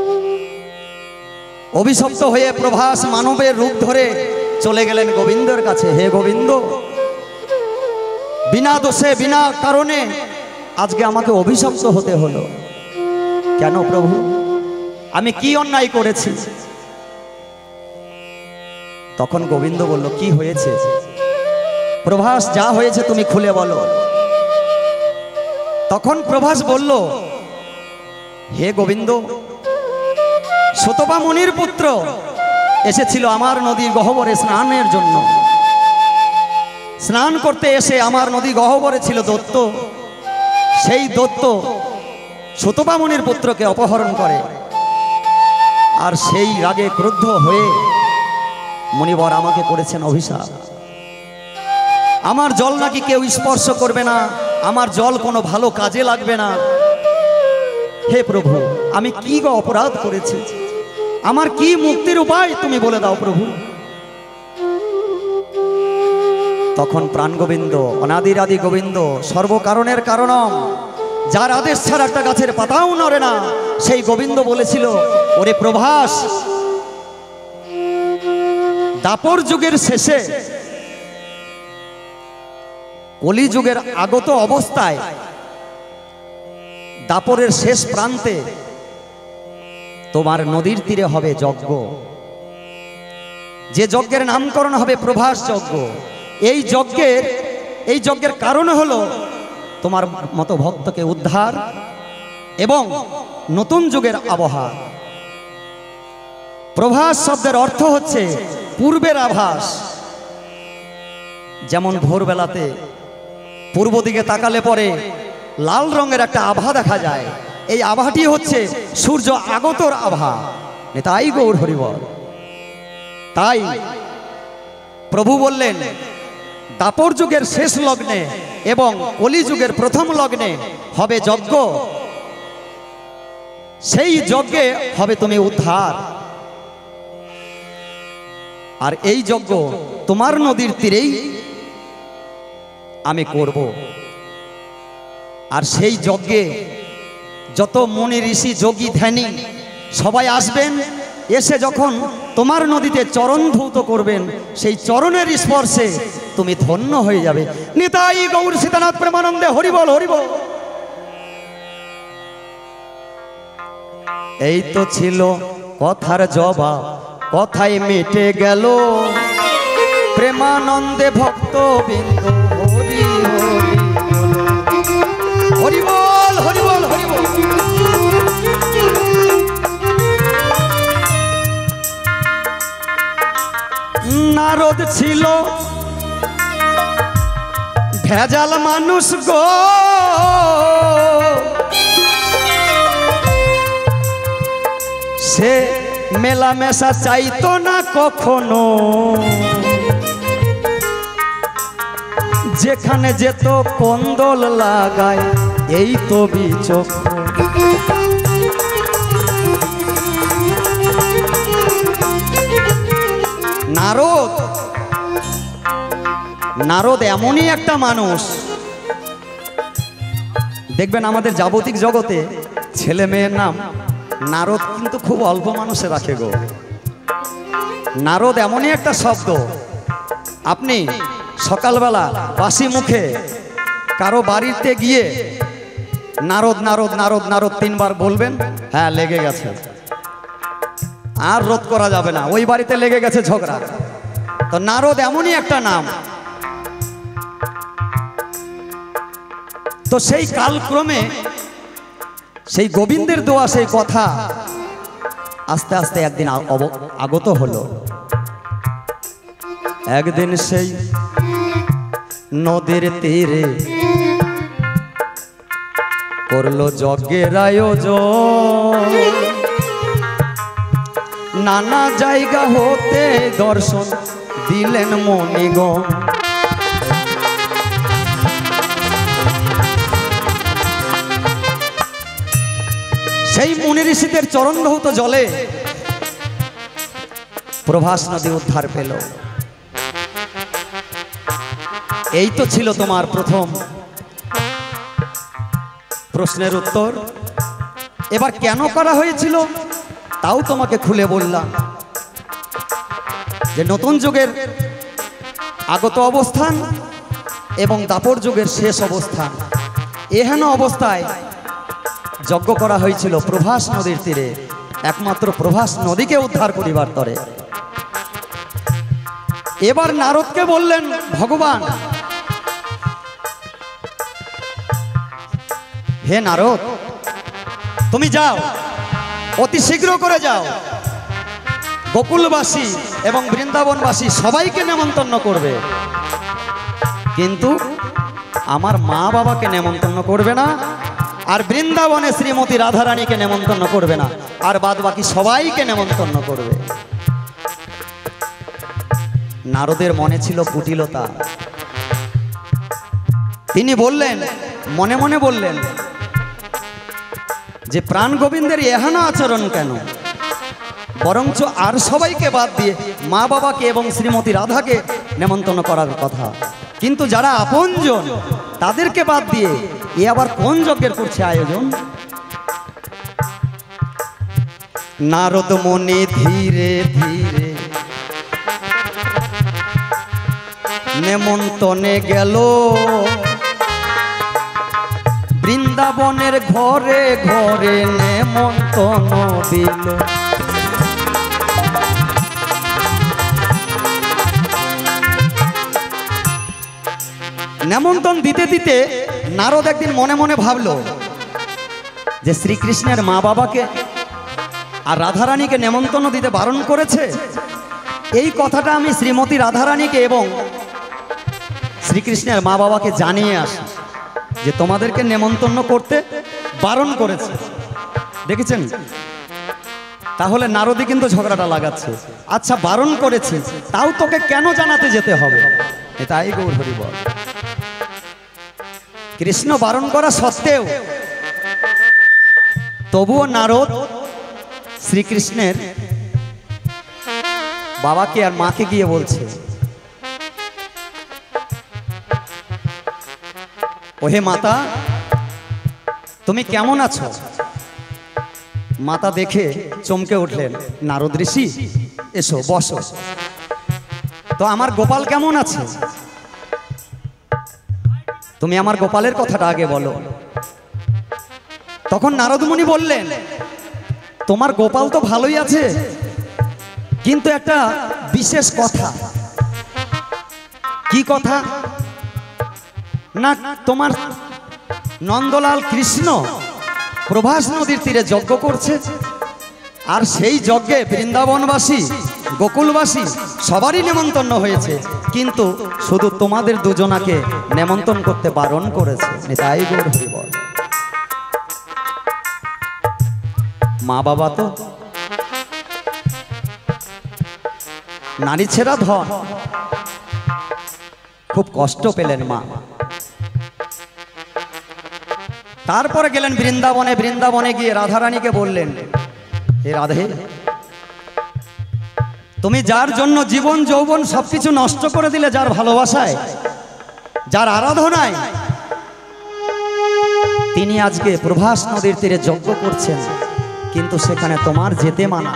অভিশপ্ত হয়ে প্রভাস মানবের রূপ ধরে চলে গেলেন গোবিন্দের কাছে। হে গোবিন্দ, বিনা দোষে বিনা কারণে আজকে আমাকে অভিশপ্ত হতে হলো কেন প্রভু? আমি কি অন্যায় করেছি? তখন গোবিন্দ বলল, কি হয়েছে? প্রভাস, যা হয়েছে তুমি খুলে বলো। তখন প্রভাস বলল, হে গোবিন্দ, সুতপা মুনির পুত্র এসেছিল আমার নদীর গহ্বরে স্নানের জন্য। স্নান করতে এসে আমার নদী গহ্বরে ছিল দৈত্য। সেই দৈত্য সুতপা মুনির পুত্রকে অপহরণ করে, আর সেই রাগে ক্রুদ্ধ হয়ে মুনিবর আমাকে করেছেন অভিশাপ। আমার জল নাকি কেউ স্পর্শ করবে না, আমার জল কোনো ভালো কাজে লাগবে না। হে প্রভু, আমি কি গো অপরাধ করেছি? আমার কি মুক্তির উপায় তুমি বলে দাও প্রভু। তখন প্রাণ গোবিন্দ, অনাদির আদি গোবিন্দ, সর্বকারণের কারণম, যার আদেশ ছাড়া একটা গাছের পাতাও নড়ে না, সেই গোবিন্দ বলেছিল, ওরে প্রভাস, দাপর যুগের শেষে, কলিযুগের আগত অবস্থায়, দাপরের শেষ প্রান্তে তোমার নদীর তীরে হবে যজ্ঞ। যে যজ্ঞের নামকরণ হবে প্রভাস যজ্ঞ। এই যজ্ঞের কারণ হলো তোমার মতো ভক্তকে উদ্ধার এবং নতুন যুগের আবহাওয়া। প্রভাস শব্দের অর্থ হচ্ছে পূর্বের আভাস। যেমন ভোরবেলাতে পূর্ব দিকে তাকালে পরে লাল রঙের একটা আভা দেখা যায়, এই আভাটি হচ্ছে সূর্য আগতর আভা। তাই গৌর হরিবল। তাই প্রভু বললেন দাপর যুগের শেষ লগ্নে এবং কলি যুগের প্রথম লগ্নে হবে যজ্ঞ, সেই যজ্ঞে হবে তুমি উদ্ধার। আর এই যজ্ঞ তোমার নদীর তীরেই আমি করব। আর সেই যজ্ঞে যত মুনি ঋষি যোগী ধ্যানী সবাই আসবেন, এসে যখন তোমার নদীতে চরণ ধৌত করবেন, সেই চরণের স্পর্শে তুমি ধন্য হয়ে যাবে। নিতাই গৌর সীতানাথ প্রেমানন্দে হরিবল হরিবল। এই তো ছিল কথার জবাব, কথায় মিটে গেল প্রেমানন্দে ভক্ত বিন্দু হরি হরি হরিবল হরিবল হরিবল। নারদ ছিল ভেজাল মানুষ গো, সে মেলামেশা চাইতো না কখনো, যেখানে যেত কন্দল লাগায় এই তো বিচক্ষণ। নারদ এমনই একটা মানুষ, দেখবেন আমাদের জাগতিক জগতে ছেলে মেয়ের নাম নারদ কিন্তু খুব অল্প মানুষে রাখে গো। নারদ এমনই একটা শব্দ, আপনি সকালবেলা বাসি মুখে কারো বাড়িতে গিয়ে নারদ নারদ নারদ নারদ 3 বার বলবেন, হ্যাঁ লেগে গেছে, আর রোধ করা যাবে না, ওই বাড়িতে লেগে গেছে ঝগড়া। তো নারদ এমনই একটা নাম। তো সেই কালক্রমে সেই গোবিন্দের দেওয়া সেই কথা আস্তে আস্তে একদিন আগত হলো। একদিন সেই নদীর তীরে করলো যজ্ঞের আয়োজন, নানা জায়গা হতে দর্শন দিলেন মণিগণ। সেই মুনি ঋষিদের চরণ ধৌত জলে প্রভাস নদী উদ্ধার পেল। এই তো ছিল তোমার প্রথম প্রশ্নের উত্তর। এবার কেন করা হয়েছিল তাও তোমাকে খুলে বললাম, যে নতুন যুগের আগত অবস্থান এবং দাপর যুগের শেষ অবস্থান, এহেন অবস্থায় যজ্ঞ করা হয়েছিল প্রভাস নদীর তীরে, একমাত্র প্রভাস নদীকে উদ্ধার করিবার তরে। এবার নারদকে বললেন ভগবান, হে নারদ, তুমি যাও, অতি শীঘ্র করে যাও, গোকুলবাসী এবং বৃন্দাবনবাসী সবাইকে নেমন্তন্ন করবে, কিন্তু আমার মা বাবাকে নেমন্তন্ন করবে না, আর বৃন্দাবনে শ্রীমতী রাধারানীকে নেমন্তন্ন করবে না, আর বাদ বাকি সবাইকে নেমন্তন্ন করবে। নারদের মনে ছিল কুটিলতা। তিনি বললেন, মনে মনে বললেন যে প্রাণ গোবিন্দের এহেন আচরণ কেন, বরঞ্চ আর সবাইকে বাদ দিয়ে মা বাবাকে এবং শ্রীমতী রাধাকে নেমন্তন্ন করার কথা, কিন্তু যারা আপনজন তাদেরকে বাদ দিয়ে এ আবার কোন যজ্ঞের করছে আয়োজন। নারদ মনে ধীরে ধীরে নেমন্তনে গেল, বৃন্দাবনের ঘরে ঘরে নেমন্তন দিল। নেমন্তন দিতে দিতে নারদ একদিন মনে মনে ভাবলো যে শ্রীকৃষ্ণের মা বাবাকে আর রাধারানীকে নেমন্তন্ন দিতে বারণ করেছে, এই কথাটা আমি শ্রীমতী রাধারানীকে এবং শ্রীকৃষ্ণের মা বাবাকে জানিয়ে আসি যে তোমাদেরকে নেমন্তন্ন করতে বারণ করেছে। দেখেছেন? তাহলে নারদই কিন্তু ঝগড়াটা লাগাচ্ছে। আচ্ছা বারণ করেছি, তাও তোকে কেন জানাতে যেতে হবে? এটাই গৌর হরি বল। কৃষ্ণ বারণ করা সত্ত্বেও তবুও নারদ শ্রীকৃষ্ণের বাবাকে আর মাকে গিয়ে বলছে, ওহে মাতা, তুমি কেমন আছো? মাতা দেখে চমকে উঠলেন, নারদ ঋষি এসো বসো। তো আমার গোপাল কেমন আছে? তুমি আমার গোপালের কথাটা আগে বলো। তখন নারদ মুনি বললেন, তোমার গোপাল তো ভালোই আছে, কিন্তু একটা বিশেষ কথা। কি কথা? না, তোমার নন্দলাল কৃষ্ণ প্রভাস নদীর তীরে যজ্ঞ করছে, আর সেই যজ্ঞে বৃন্দাবনবাসী গোকুলবাসী সবারই নেমন্তন্ন হয়েছে, কিন্তু শুধু তোমাদের দুজনাকে নেমন্তন্ন করতে বারণ করেছে। তাই গৌর হরি বল। মা বাবা তো নারী ছেড়া ধন, খুব কষ্ট পেলেন মা। তারপরে গেলেন বৃন্দাবনে। বৃন্দাবনে গিয়ে রাধারানীকে বললেন, হে রাধে, তুমি যার জন্য জীবন যৌবন সবকিছু নষ্ট করে দিলে, যার ভালোবাসায়, যার আরাধনায়, তিনি আজকে প্রভাস নদীর তীরে যজ্ঞ করছেন, কিন্তু সেখানে তোমার যেতে মানা।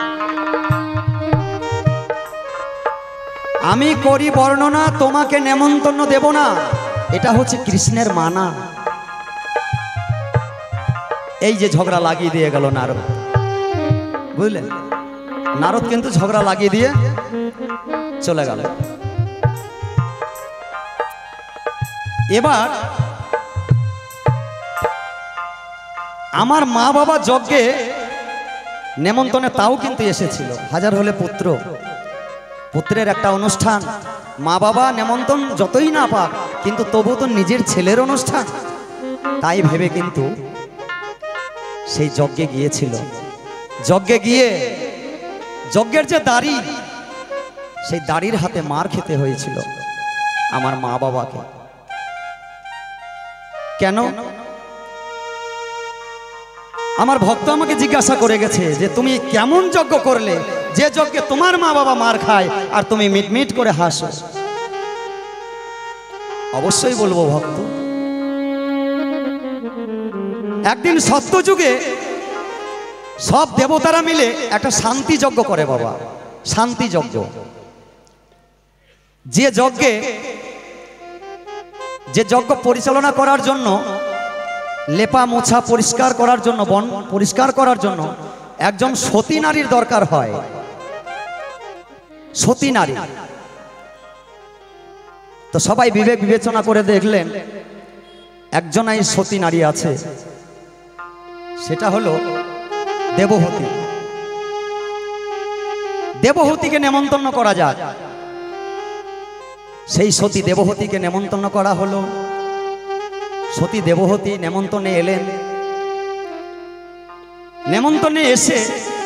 আমি করি বর্ণনা, তোমাকে নেমন্তন্ন দেব না, এটা হচ্ছে কৃষ্ণের মানা। এই যে ঝগড়া লাগিয়ে দিয়ে গেল নারদ, বুঝলেন? নারদ কিন্তু ঝগড়া লাগিয়ে দিয়ে চলে গেল। এবার আমার মা বাবা যজ্ঞে নেমন্তন্নে তাও কিন্তু এসেছিল। হাজার হলে পুত্র, পুত্রের একটা অনুষ্ঠান, মা বাবা নেমন্তন যতই না পাক, কিন্তু তবু তো নিজের ছেলের অনুষ্ঠান, তাই ভেবে কিন্তু সেই যজ্ঞে গিয়েছিল। যজ্ঞে গিয়ে যজ্ঞের যে দাড়ি, সেই দাড়ির হাতে মার খেতে হয়েছিল আমার মা বাবাকে। কেন? আমার ভক্ত আমাকে জিজ্ঞাসা করে গেছে যে তুমি কেমন যজ্ঞ করলে, যে যজ্ঞে তোমার মা বাবা মার খায় আর তুমি মিটমিট করে হাসো। অবশ্যই বলবো ভক্ত, একদিন সত্যযুগে সব দেবতারা মিলে একটা শান্তি যজ্ঞ করে বাবা, শান্তি যজ্ঞ। যে যজ্ঞ পরিচালনা করার জন্য, লেপা মোছা পরিষ্কার করার জন্য, বন পরিষ্কার করার জন্য একজন সতী নারীর দরকার হয়। সতী নারী। তো সবাই বিবেক বিবেচনা করে দেখলেন একজনাই সতী নারী আছে, সেটা হলো দেবহূতি। দেবহূতিকে নেমন্তন্ন করা যাক। সেই সতী দেবহূতিকে নেমন্তন্ন করা হলো। সতী দেবহূতি নেমন্তন্নে এলেন। নেমন্তন্নে এসে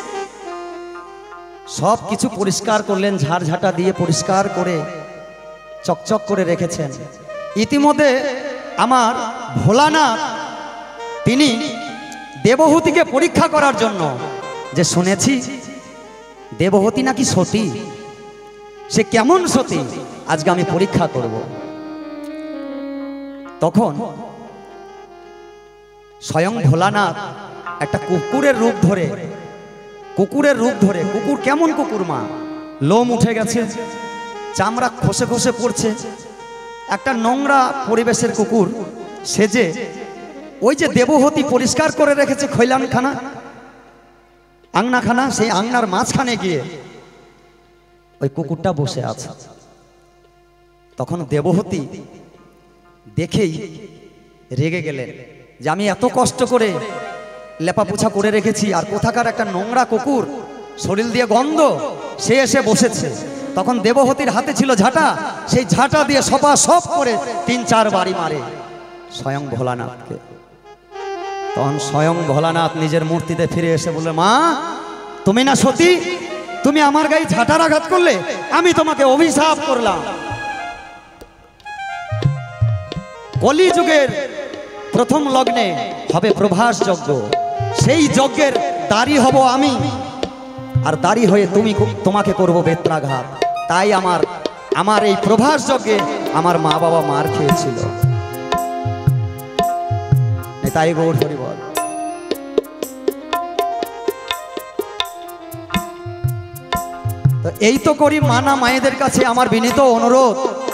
সব কিছু পরিষ্কার করলেন, ঝাড়ঝাঁটা দিয়ে পরিষ্কার করে চকচক করে রেখেছেন। ইতিমধ্যে আমার ভোলানাথ তিনি দেবহূতিকে পরীক্ষা করার জন্য, যে শুনেছি দেবহূতি নাকি সতী, সে কেমন সতী আজকে আমি পরীক্ষা করব। তখন স্বয়ং ভোলানাথ একটা কুকুরের রূপ ধরে, কুকুর কেমন কুকুর মা, লোম উঠে গেছে, চামড়া খসে খসে পড়ছে, একটা নোংরা পরিবেশের কুকুর সেজে ওই যে দেবহূতি পরিষ্কার করে রেখেছে খৈলানখানা, আংনাখানা, সেই আংনার মাঝখানে গিয়ে ওই কুকুরটা বসে আছে। তখন দেবহূতি দেখেই রেগে গেলেন যে আমি এত কষ্ট করে লেপাপোছা করে রেখেছি, আর কোথাকার একটা নোংরা কুকুর, শরীর দিয়ে গন্ধ, সে এসে বসেছে। তখন দেবহূতির হাতে ছিল ঝাঁটা, সেই ঝাঁটা দিয়ে সপা সপ করে 3-4 বাড়ি মারে স্বয়ং ভোলানাথকে। তখন স্বয়ং ভোলানাথ নিজের মূর্তিতে ফিরে এসে বললে, মা তুমি না সতী, তুমি আমার গায়ে ঝাঁটার আঘাত করলে, আমি তোমাকে অভিশাপ করলাম। কলিযুগের প্রথম লগ্নে হবে প্রভাস যজ্ঞ, সেই যজ্ঞের দাঁড়ি হব আমি, আর দাঁড়ি হয়ে তোমাকে করব বেত্রাঘাত। তাই আমার এই প্রভাস যজ্ঞে আমার মা বাবা মার খেয়েছিল। তাই গৌর হরি বল। তো এই তো করি মানা মায়েদের কাছে আমার বিনীত অনুরোধ।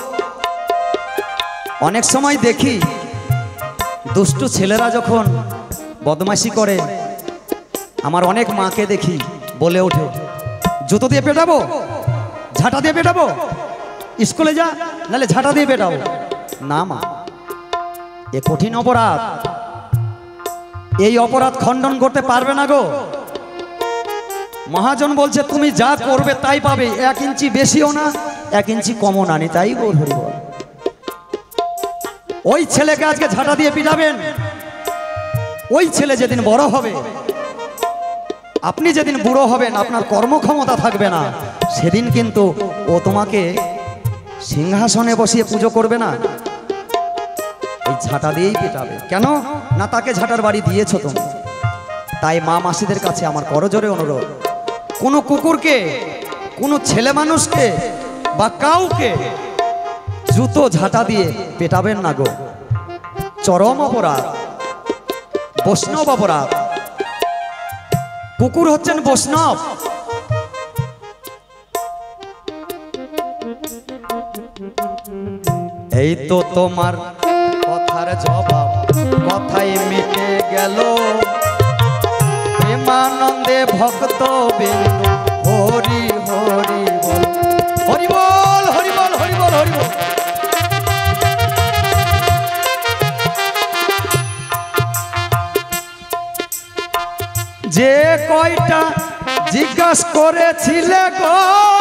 অনেক সময় দেখি দুষ্টু ছেলেরা যখন বদমাশি করে, আমার অনেক মাকে দেখি বলে ওঠে, জুতো দিয়ে পেটাবো, ঝাঁটা দিয়ে পেটাবো, স্কুলে যা, নাহলে ঝাঁটা দিয়ে পেটাবো। না মা, এ কঠিন অপরাধ, এই অপরাধ খণ্ডন করতে পারবে না গো। মহাজন বলছে তুমি যা করবে তাই পাবে, 1 ইঞ্চি বেশিও না 1 ইঞ্চি কমও না। তাই গৌর হরি বল। ওই ছেলেকে আজকে ঝাঁটা দিয়ে পিটাবেন, ওই ছেলে যেদিন বড় হবে, আপনি যেদিন বুড়ো হবেন, আপনার কর্মক্ষমতা থাকবে না, সেদিন কিন্তু ও তোমাকে সিংহাসনে বসিয়ে পুজো করবে না, এই ঝাঁটা দিয়েই পেটাবে। কেন না, তাকে ঝাঁটার বাড়ি দিয়েছো তুমি। তাই মা মাসিদের কাছে আমার করজোরে অনুরোধ, কোনো কুকুরকে, কোনো ছেলে মানুষকে বা কাউকে জুতো ঝাঁটা দিয়ে পেটাবেন না গো। চরম অপরাধ, বৈষ্ণব অপরাধ। কুকুর হচ্ছেন বৈষ্ণব। এই তো তোমার কথার জবাব, কথাই মিটে গেল, প্রেমানন্দে ভক্ত বিন্দু হরি হরি বল, হরি বল, হরি বল, হরি বল, হরি বল। যে কয়টা জিজ্ঞাসা করেছিলে গো,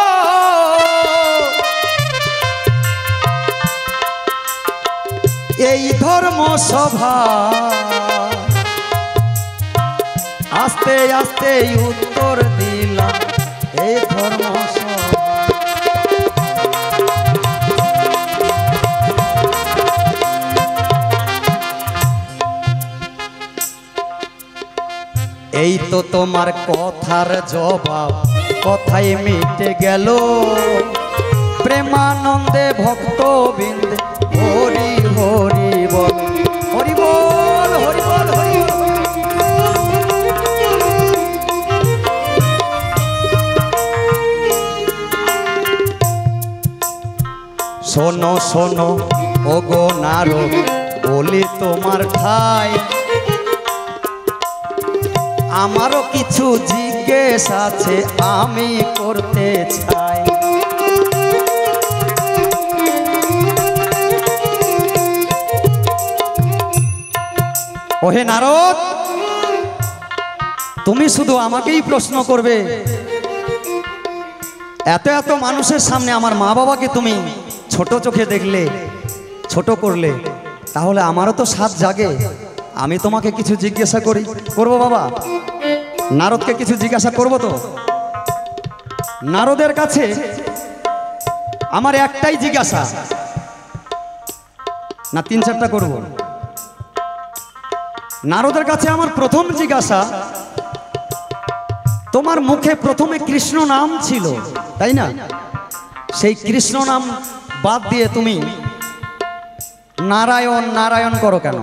এই ধর্ম সভা, আস্তে আস্তে উত্তর দিলাম, এই ধর্ম সভা। এই তো তোমার কথার জবাব, কথাই মিটে গেল, প্রেমানন্দে ভক্ত বিন্দে হরি হরি বল, হরি বল, হরি বল, হরি বল। শোনো শোনো ওগো নারদ, বলি তোমার ঠাই, আমারও কিছু জিজ্ঞেস আছে আমি করতে চাই। ওহে নারদ, তুমি শুধু আমাকেই প্রশ্ন করবে? এত এত মানুষের সামনে আমার মা বাবাকে তুমি ছোট চোখে দেখলে, ছোট করলে, তাহলে আমারও তো সাধ জাগে, আমি তোমাকে কিছু জিজ্ঞাসা করবো বাবা। নারদকে কিছু জিজ্ঞাসা করবো তো? নারদের কাছে আমার একটাই জিজ্ঞাসা, না 3-4টা করব? নারদের কাছে আমার প্রথম জিজ্ঞাসা, তোমার মুখে প্রথমে কৃষ্ণ নাম ছিল তাই না? সেই কৃষ্ণ নাম বাদ দিয়ে তুমি নারায়ণ নারায়ণ করো কেন?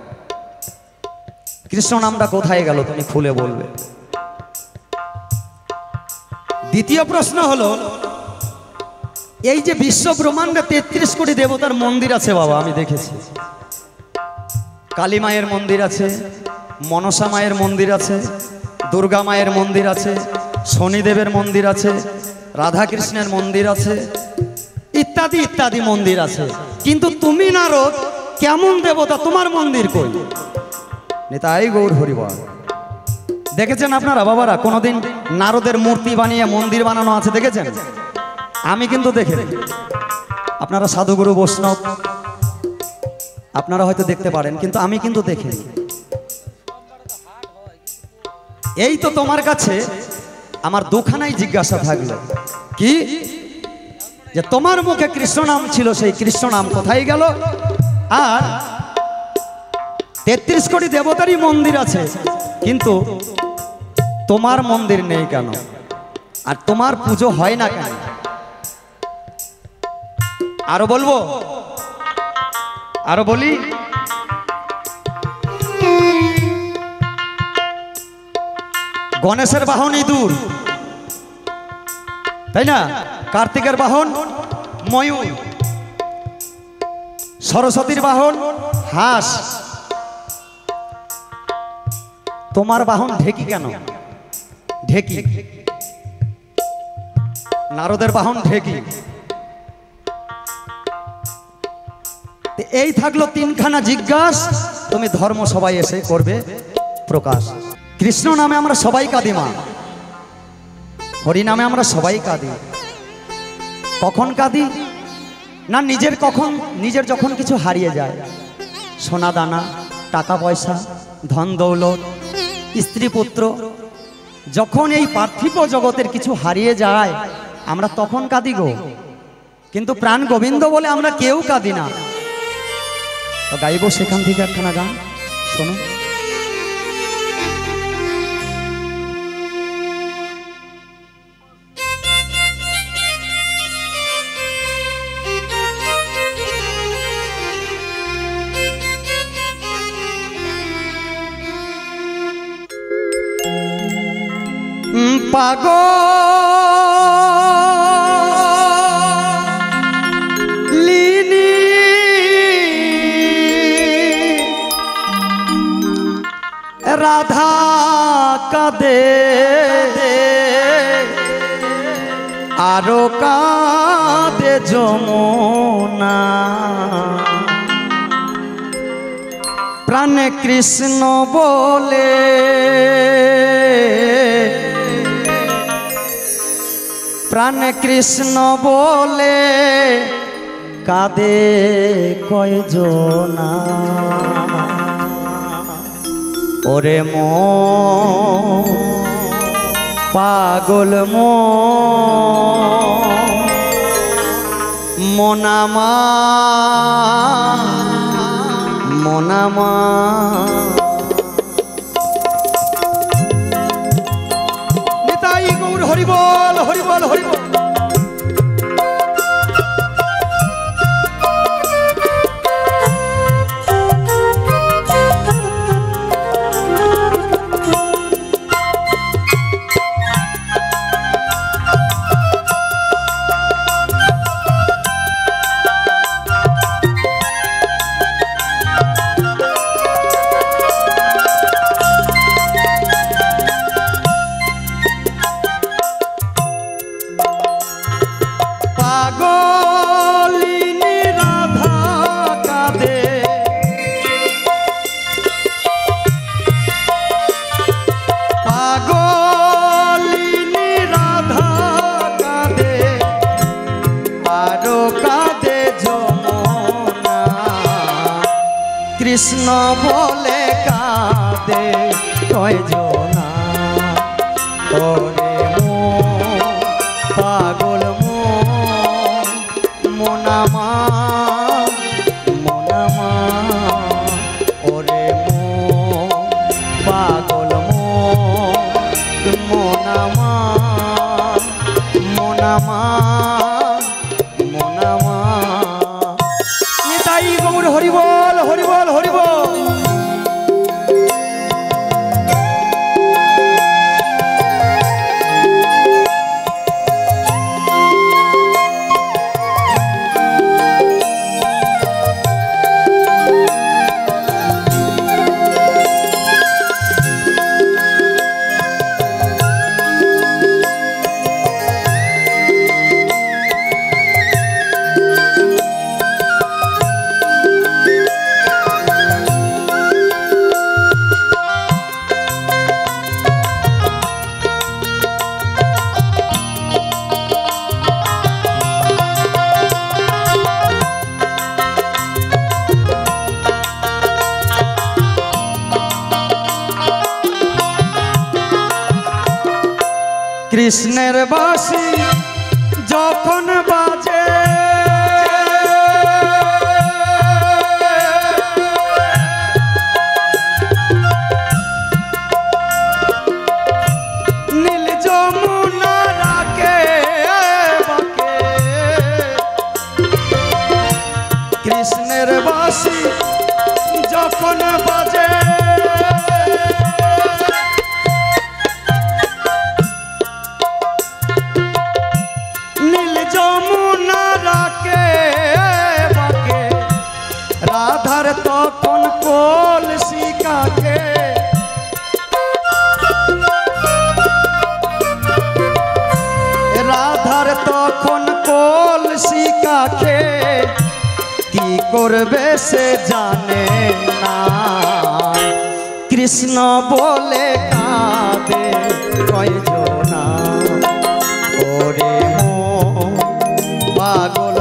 কৃষ্ণ নামটা কোথায় গেল তুমি খুলে বলবে। দ্বিতীয় প্রশ্ন হলো, এই যে বিশ্ব ব্রহ্মাণ্ডে 33 কোটি দেবতার মন্দির আছে বাবা, আমি দেখেছি। কালী মায়ের মন্দির আছে, মনসা মায়ের মন্দির আছে, দুর্গা মায়ের মন্দির আছে, শনিদেবের মন্দির আছে, রাধা কৃষ্ণের মন্দির আছে, ইত্যাদি ইত্যাদি মন্দির আছে। কিন্তু তুমি নারদ কেমন দেবতা, তোমার মন্দির কই? নিতাই গৌর হরি বল। দেখেছেন আপনারা বাবারা কোনোদিন নারদের মূর্তি বানিয়ে মন্দির বানানো আছে দেখেছেন? আমি কিন্তু দেখিনি। আপনারা সাধুগুরু বৈষ্ণব আপনারা হয়তো দেখতে পারেন, কিন্তু আমি কিন্তু দেখিনি। এই তো তোমার কাছে আমার দুখানাই জিজ্ঞাসা থাকলো, কি যে তোমার মুখে কৃষ্ণ নাম ছিল, সেই কৃষ্ণ নাম কোথায় গেল? আর 33 কোটি দেবতারই মন্দির আছে, কিন্তু তোমার মন্দির নেই কেন? আর তোমার পুজো হয় না কেন? আরো বলবো, আরো বলি। গণেশের বাহন ইঁদুর, তাই না? কার্তিকের বাহন ময়ূর, সরস্বতীর বাহন হাঁস, তোমার বাহন ঢেকি কেন? ঢেকি। নারদের বাহন ঢেকি। এই থাকলো তিনখানা জিজ্ঞাসা, তুমি ধর্ম সবাই এসে করবে প্রকাশ। কৃষ্ণ নামে আমরা সবাই কাঁদি মা, হরি নামে আমরা সবাই কাঁদি। কখন কাঁদি না, নিজের যখন কিছু হারিয়ে যায়, সোনা দানা, টাকা পয়সা, ধন দৌলত, স্ত্রী পুত্র, যখন এই পার্থিব জগতের কিছু হারিয়ে যায় আমরা তখন কাঁদি গো। কিন্তু প্রাণ গোবিন্দ বলে আমরা কেউ কাঁদি না। তো গাইব সেখান থেকে একখানা গান, শোনো। পাগলিনী রাধা কাঁদে, আরো কাঁদে যমুনা, প্রাণে কৃষ্ণ বলে প্রাণে কৃষ্ণ বলে কাঁদে কয়জনা। ওরে মন পাগল মনামা মনামা। নিতাই গৌর হরিবল হরিবল হরিবল। কৃষ্ণ বলে কাঁদে কয়জনা। ওরে মন পাগল মনামা মনামা। ওরে মন পাগল মনামা মনামা মনামা। নিতাই গৌর হরিবল হরিবল হরিবল। কৃষ্ণের বাঁশি যখন বাজে নীল যমুনা রাকে বাকে কৃষ্ণের বাঁশি যখন বাজে নীল যমুনা রাকে বাকে রাধার তখন কলসি কাকে রাধার তখন কলসি কাকে কি করবে সে জানে না কৃষ্ণ বলে কাঁদে কয়জনা ওরে মন পাগল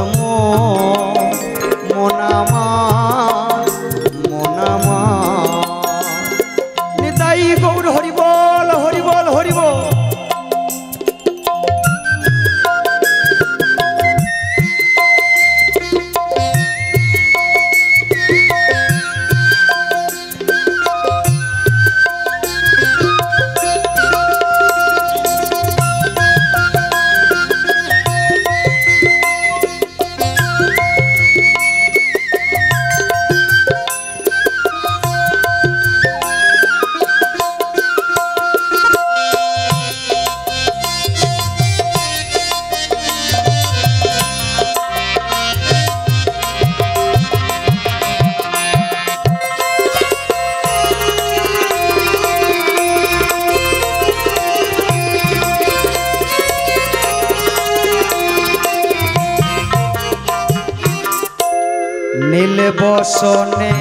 মন আমার নিতাই গৌর হরি বল হরি বল হরি বল। নীল বসনে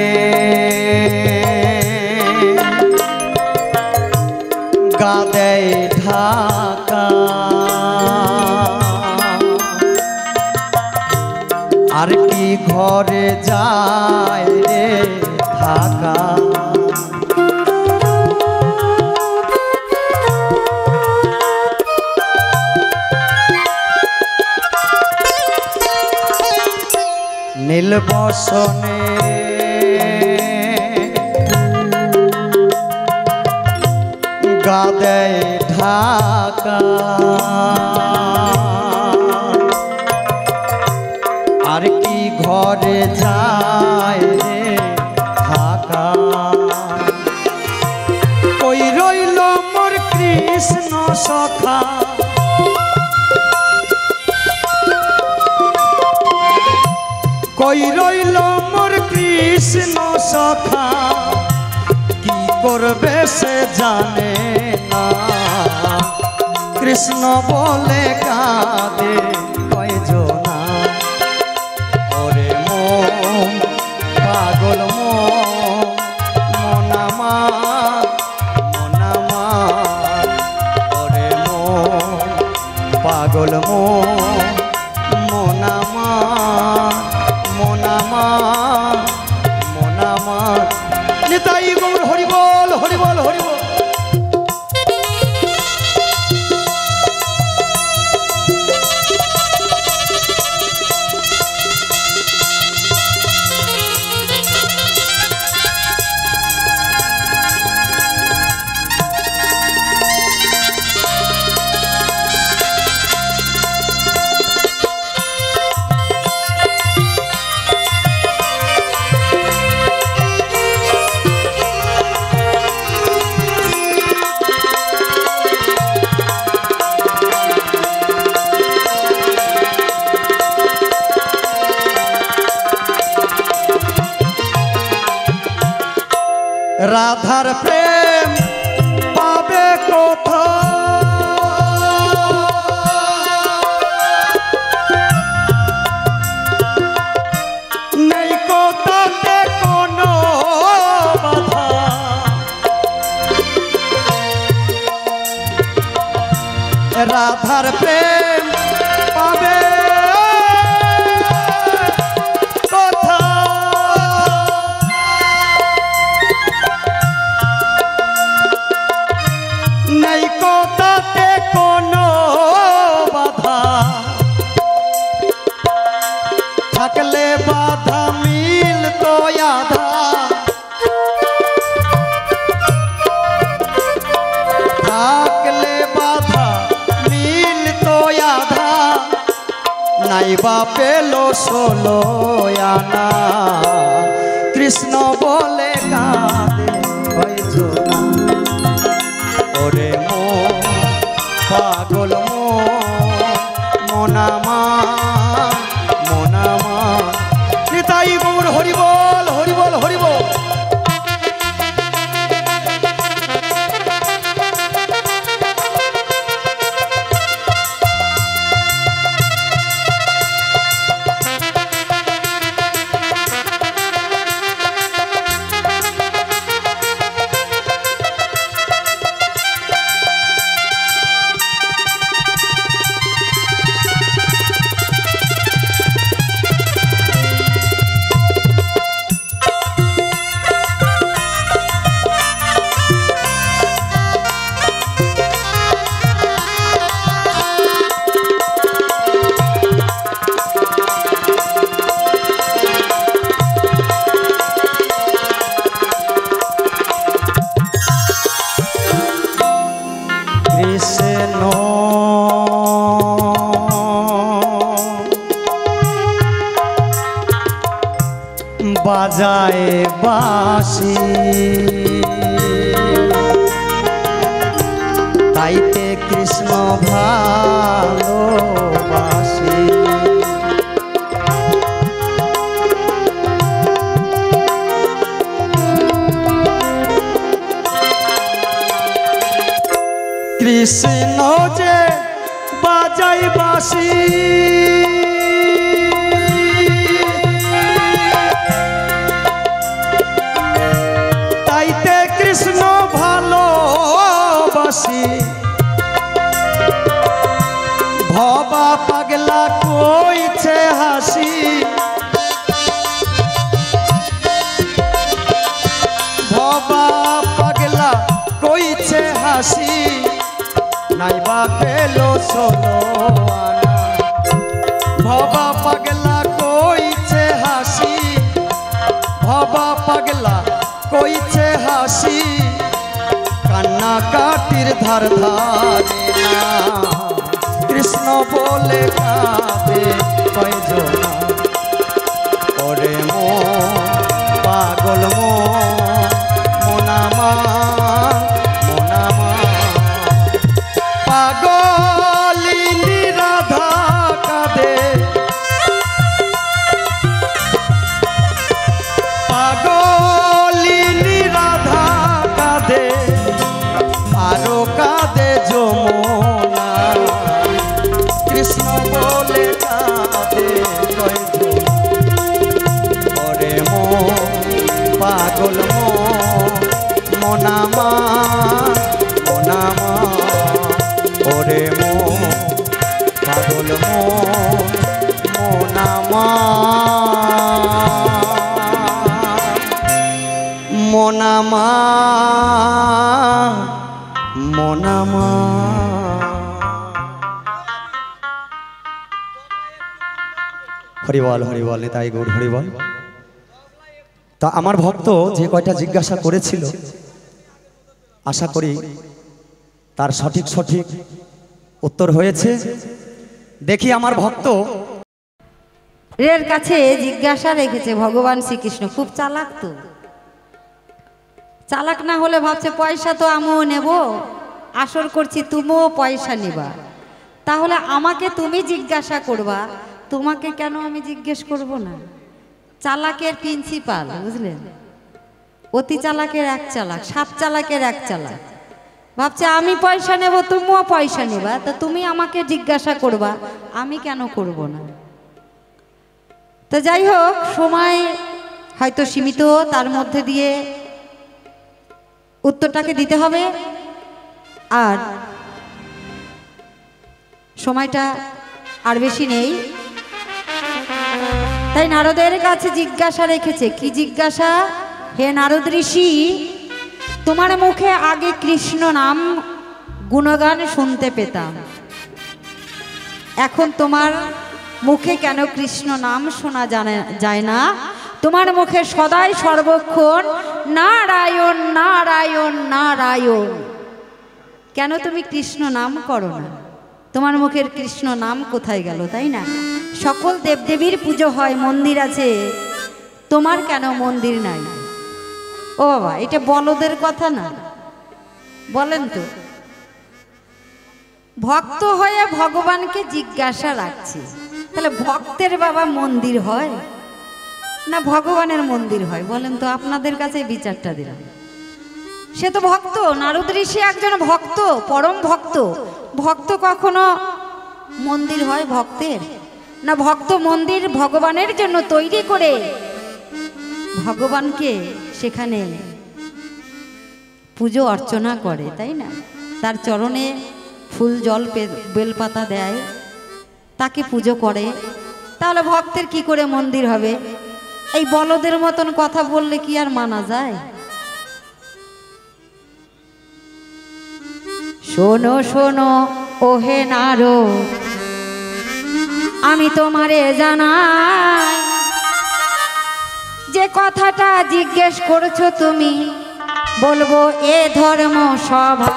গা দেয় ঢাকা আর কি ঘরে যায় রে ঢাকা নীল বসনে গা দেয় ঢাকা আর কি ঘরে যায় রে ঢাকা কই রইল মোর কৃষ্ণ সখা কই রইল মোর কৃষ্ণ সখা কি করবে সে জানে না কৃষ্ণ বলে কাঁদে কয়জনা ওরে মন পাগল মন আমার ওরে মন পাগল মন আমার নিতাই গৌর হরি বল হরি বল হরি বল। রাধার প্রেম পাবে কোথায় নেই কোথাতে কোনো বাধা রাধার প্রেম পাবে নেই কোথাতে কোন নাইবা পেল 16 আনা কৃষ্ণ বলে কাঁদে কয়জনা ওরে মন পাগল মন আমার নিতাই গৌর হরি বল হরি বল হরি বল। বাজায় বাঁশি তাইতে কৃষ্ণ ভালোবাসি কৃষ্ণ যে বাজায় বাঁশি কৃষ্ণ ভালোবাসি ভবা পাগলা কইছে হাসি ভবা পাগলা কইছে হাসি নাইবা পেল 16 আনা ভবা পাগলা কইছে হাসি ভবা পাগলা কইছে হাসি কান্না কাটির ধার ধারে না কৃষ্ণ বলে কাঁদে কয়জনা ওরে মন পাগল মন আমার পাগলিনী রাধা কাঁদে পাগলিনী রাধা কাঁদে আরো কাঁদে যমুনা কৃষ্ণ বলে কাঁদে কয়জনা ওরে মন পাগল মন আমার ওরে মন পাগল মন হরিবল হরিবল নিতাই গৌর হরিবল। তা আমার ভক্ত যে কয়টা জিজ্ঞাসা করেছিল আশা করি তার সঠিক সঠিক উত্তর হয়েছে। দেখি আমার ভক্ত এর কাছে জিজ্ঞাসা রেখেছে ভগবান শ্রীকৃষ্ণ খুব চালাক তো, চালাক না হলে ভাবছে পয়সা তো আমিও নেব, আসর করছি তুমিও পয়সা নিবা, তাহলে আমাকে তুমি জিজ্ঞাসা করবা, তোমাকে কেন আমি জিজ্ঞেস করব না? চালাকের প্রিন্সিপাল বুঝলেন, অতি চালাকের এক চালাক, 7 চালাকের এক চালাক। ভাবছে আমি পয়সা নেব তুমিও পয়সা নেবা, তা তুমি আমাকে জিজ্ঞাসা করবা, আমি কেন করব না? তো যাই হোক, সময় হয়তো সীমিত, তার মধ্যে দিয়ে উত্তরটাকে দিতে হবে, আর সময়টা আর বেশি নেই। তাই নারদের কাছে জিজ্ঞাসা রেখেছে। কি জিজ্ঞাসা? হে নারদ ঋষি, তোমার মুখে আগে কৃষ্ণ নাম গুণগান শুনতে পেতাম, এখন তোমার মুখে কেন কৃষ্ণ নাম শোনা যায় না? তোমার মুখে সদাই সর্বক্ষণ নারায়ণ নারায়ণ নারায়ণ, কেন তুমি কৃষ্ণ নাম করো না? তোমার মুখের কৃষ্ণ নাম কোথায় গেল, তাই না? সকল দেবদেবীর পুজো হয়, মন্দির আছে, তোমার কেন মন্দির নাই? ও বাবা, এটা বলদের কথা না, বলেন তো। ভক্ত হয়ে ভগবানকে জিজ্ঞাসা রাখছি, তাহলে ভক্তের বাবা মন্দির হয় না ভগবানের মন্দির হয়? বলেন তো, আপনাদের কাছে বিচারটা দিলাম। সে তো ভক্ত, নারদ ঋষি একজন ভক্ত, পরম ভক্ত। ভক্ত কখনো মন্দির হয় ভক্তের? না ভক্ত মন্দির ভগবানের জন্য তৈরি করে ভগবানকে সেখানে পুজো অর্চনা করে, তাই না? তার চরণে ফুল জল বেলপাতা দেয়, তাকে পুজো করে। তাহলে ভক্তের কি করে মন্দির হবে? এই বলদের মতন কথা বললে কি আর মানা যায়? শোনো শোনো ওহে নারদ, আমি তোমারে জানাই, যে কথাটা জিজ্ঞেস করছো তুমি, বলবো এ ধর্ম সভায়।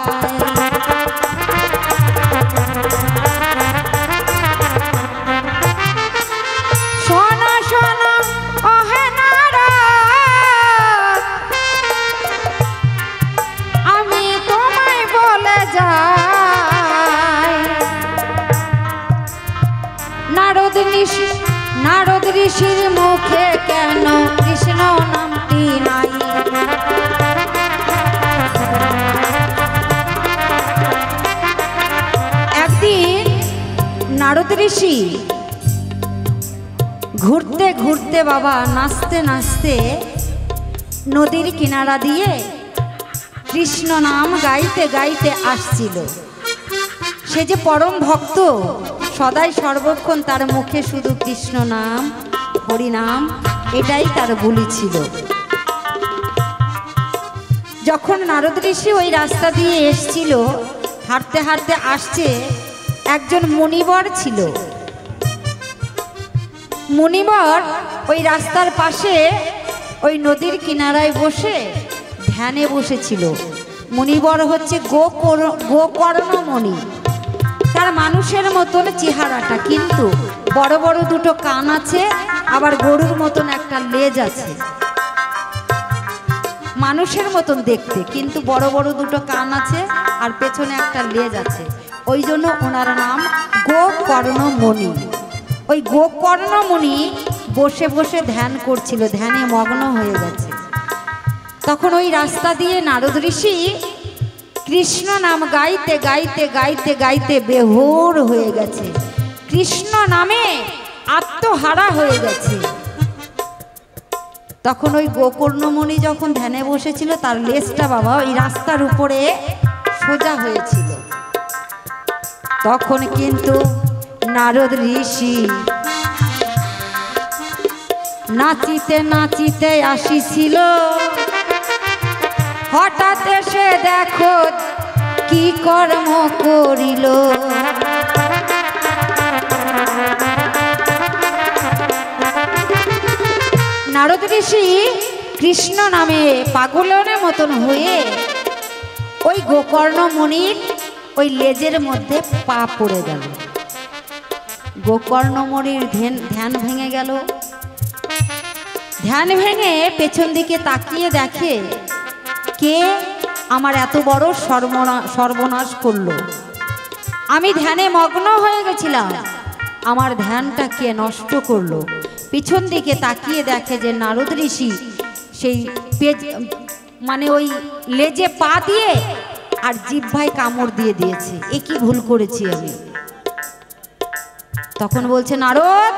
শোনো শোনো ওহে নারদ, আমি তোমায় বলে যাই, নারদ ঋষির মুখে কেন কৃষ্ণ নামটি নাই? একদিন নারদ ঋষি ঘুরতে ঘুরতে বাবা, নাচতে নাচতে নদীর কিনারা দিয়ে কৃষ্ণ নাম গাইতে গাইতে আসছিল। সে যে পরম ভক্ত, সদাই সর্বক্ষণ তার মুখে শুধু কৃষ্ণ নাম, হরিনাম, এটাই তার বুলি ছিল। যখন নারদ ঋষি ওই রাস্তা দিয়ে এসছিল, হাঁটতে হাঁটতে আসছে, একজন মুনিবর ছিল। মুনিবর ওই রাস্তার পাশে ওই নদীর কিনারায় বসে ধ্যানে বসেছিল। মুনিবর হচ্ছে গোকর্ণমণি। তার মানুষের মতন চেহারাটা, কিন্তু বড় বড় দুটো কান আছে, আবার গরুর মতন একটা লেজ আছে। মানুষের মতন দেখতে, কিন্তু বড় বড় দুটো কান আছে আর পেছনে একটা লেজ আছে। ওই জন্য ওনার নাম গোকর্ণমণি। ওই গোকর্ণমণি বসে বসে ধ্যান করছিল, ধ্যানে মগ্ন হয়ে গেছে। তখন ওই রাস্তা দিয়ে নারদ ঋষি কৃষ্ণ নাম গাইতে গাইতে গাইতে গাইতে বেহুর হয়ে গেছে, কৃষ্ণ নামে আত্মহারা হয়ে গেছে। তখন ওই গোকর্ণমণি যখন ধ্যানে বসেছিল, তার লেজটা বাবা ওই রাস্তার উপরে সোজা হয়েছিল। তখন কিন্তু নারদ ঋষি নাচিতে নাচিতে আসিছিল, হঠাৎ এসে দেখো কি কর্ম করিল। নারদ ঋষি কৃষ্ণ নামে পাগলের মতন হয়ে ওই গোকর্ণমণির ওই লেজের মধ্যে পা পড়ে গেল। গোকর্ণমণির ধ্যান ভেঙে গেল। ধ্যান ভেঙে পেছন দিকে তাকিয়ে দেখে, কে আমার এত বড় সর্বনাশ করলো? আমি ধ্যানে মগ্ন হয়ে গেছিলাম, আমার ধ্যানটা কে নষ্ট করলো? পিছন দিকে তাকিয়ে দেখে যে নারদ ঋষি সেই মানে ওই লেজে পা দিয়ে আর জিহ্বায় কামড় দিয়ে দিয়েছে। এ কি ভুল করেছি আমি? তখন বলছে, নারদ,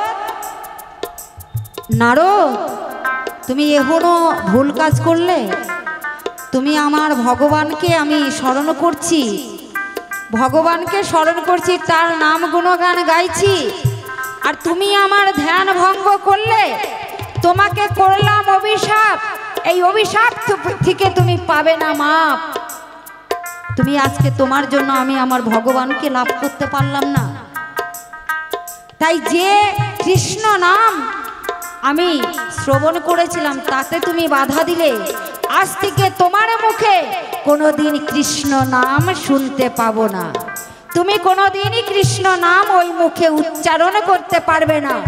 নারদ, তুমি এখনো ভুল কাজ করলে। তুমি আমার ভগবানকে আমি স্মরণ করছি, ভগবানকে স্মরণ করছি, তার নাম গুণগান গাইছি, আর তুমি আমার ধ্যান ভঙ্গ করলে। তোমাকে করলাম অভিশাপ, এই অভিশাপ থেকে তুমি পাবে না মাপ। তুমি আজকে তোমার জন্য আমি আমার ভগবানকে লাভ করতে পারলাম না। তাই যে কৃষ্ণ নাম আমি শ্রবণ করেছিলাম, তাতে তুমি বাধা দিলে। আজ থেকে তোমার মুখে কোনোদিন কৃষ্ণ নাম শুনতে পাবো না। তুমি কোনোদিনই কৃষ্ণ নাম ওই মুখে উচ্চারণ করতে পারবে না।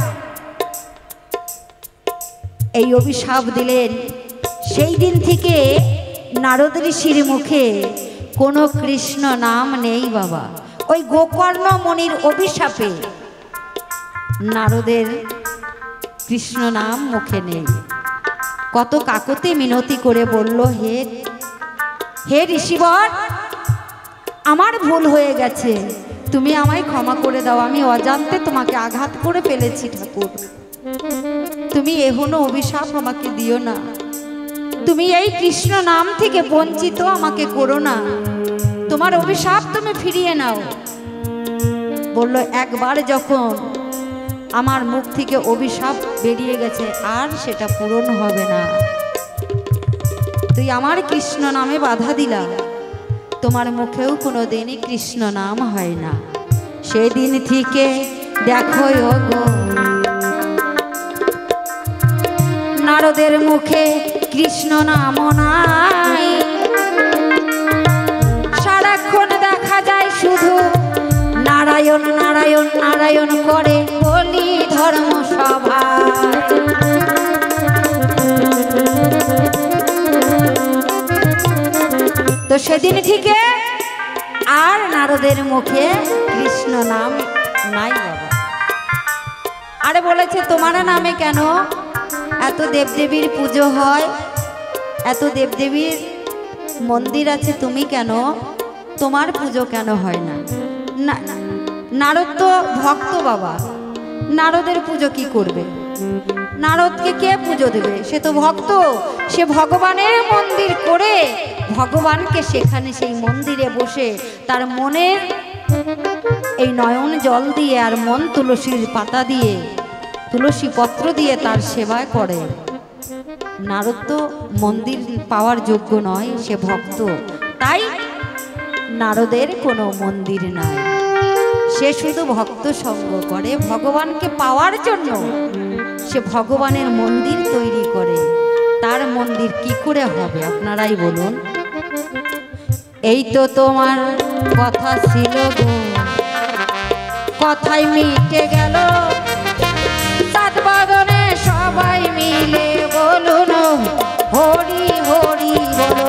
এই অভিশাপ দিলেন। সেই দিন থেকে নারদ ঋষির মুখে কোনো কৃষ্ণ নাম নেই বাবা। ওই গোকর্ণ মুনির অভিশাপে নারদের কৃষ্ণ নাম মুখে নেই। কত কাকতি মিনতি করে বলল, হে ঋষিবর, আমার ভুল হয়ে গেছে, তুমি আমায় ক্ষমা করে দাও, আমি অজান্তে তোমাকে আঘাত করে ফেলেছি ঠাকুর, তুমি এখনো অভিশাপ আমাকে দিও না, তুমি এই কৃষ্ণ নাম থেকে বঞ্চিত আমাকে করো না, তোমার অভিশাপ তুমি ফিরিয়ে নাও। বলল, একবার যখন আমার মুখ থেকে অভিশাপ বেরিয়ে গেছে আর সেটা পূরণ হবে না। তুই আমার কৃষ্ণ নামে বাধা দিলা, তোমার মুখেও কোনো দিনই কৃষ্ণ নাম হয় না। সেদিন থেকে দেখো গো, নারদের মুখে কৃষ্ণ নাম নাই, সারাক্ষণ দেখা যায় শুধু নারায়ণ নারায়ণ নারায়ণ করে বলি ধর্ম সভায়। তো সেদিন থেকে আর নারদের মুখে কৃষ্ণ নাম নাই বাবা। আরে বলেছে, তোমার নামে কেন এত দেবদেবীর পুজো হয়, এত দেবদেবীর মন্দির আছে, তুমি কেন, তোমার পুজো কেন হয় না? নারদ তো ভক্ত বাবা, নারদের পুজো কি করবে? নারদকে কে পুজো দেবে? সে তো ভক্ত, সে ভগবানের মন্দির করে ভগবানকে সেখানে সেই মন্দিরে বসে তার মনের এই নয়ন জল দিয়ে আর মন তুলসীর পাতা দিয়ে, তুলসী পত্র দিয়ে তার সেবা করে। নারদ তো মন্দির পাওয়ার যোগ্য নয়, সে ভক্ত, তাই নারদের কোনো মন্দির নাই, সে শুধু ভক্ত সঙ্গ করে ভগবানকে পাওয়ার জন্য। সে ভগবানের মন্দির তৈরি করে, তার মন্দির কি করে হবে আপনারাই বলুন। এই তো তোমার কথা ছিল গো, কথাই মিটে গেল, সাত বাগানে সবাই মিলে বলুন হরি হরি বলো।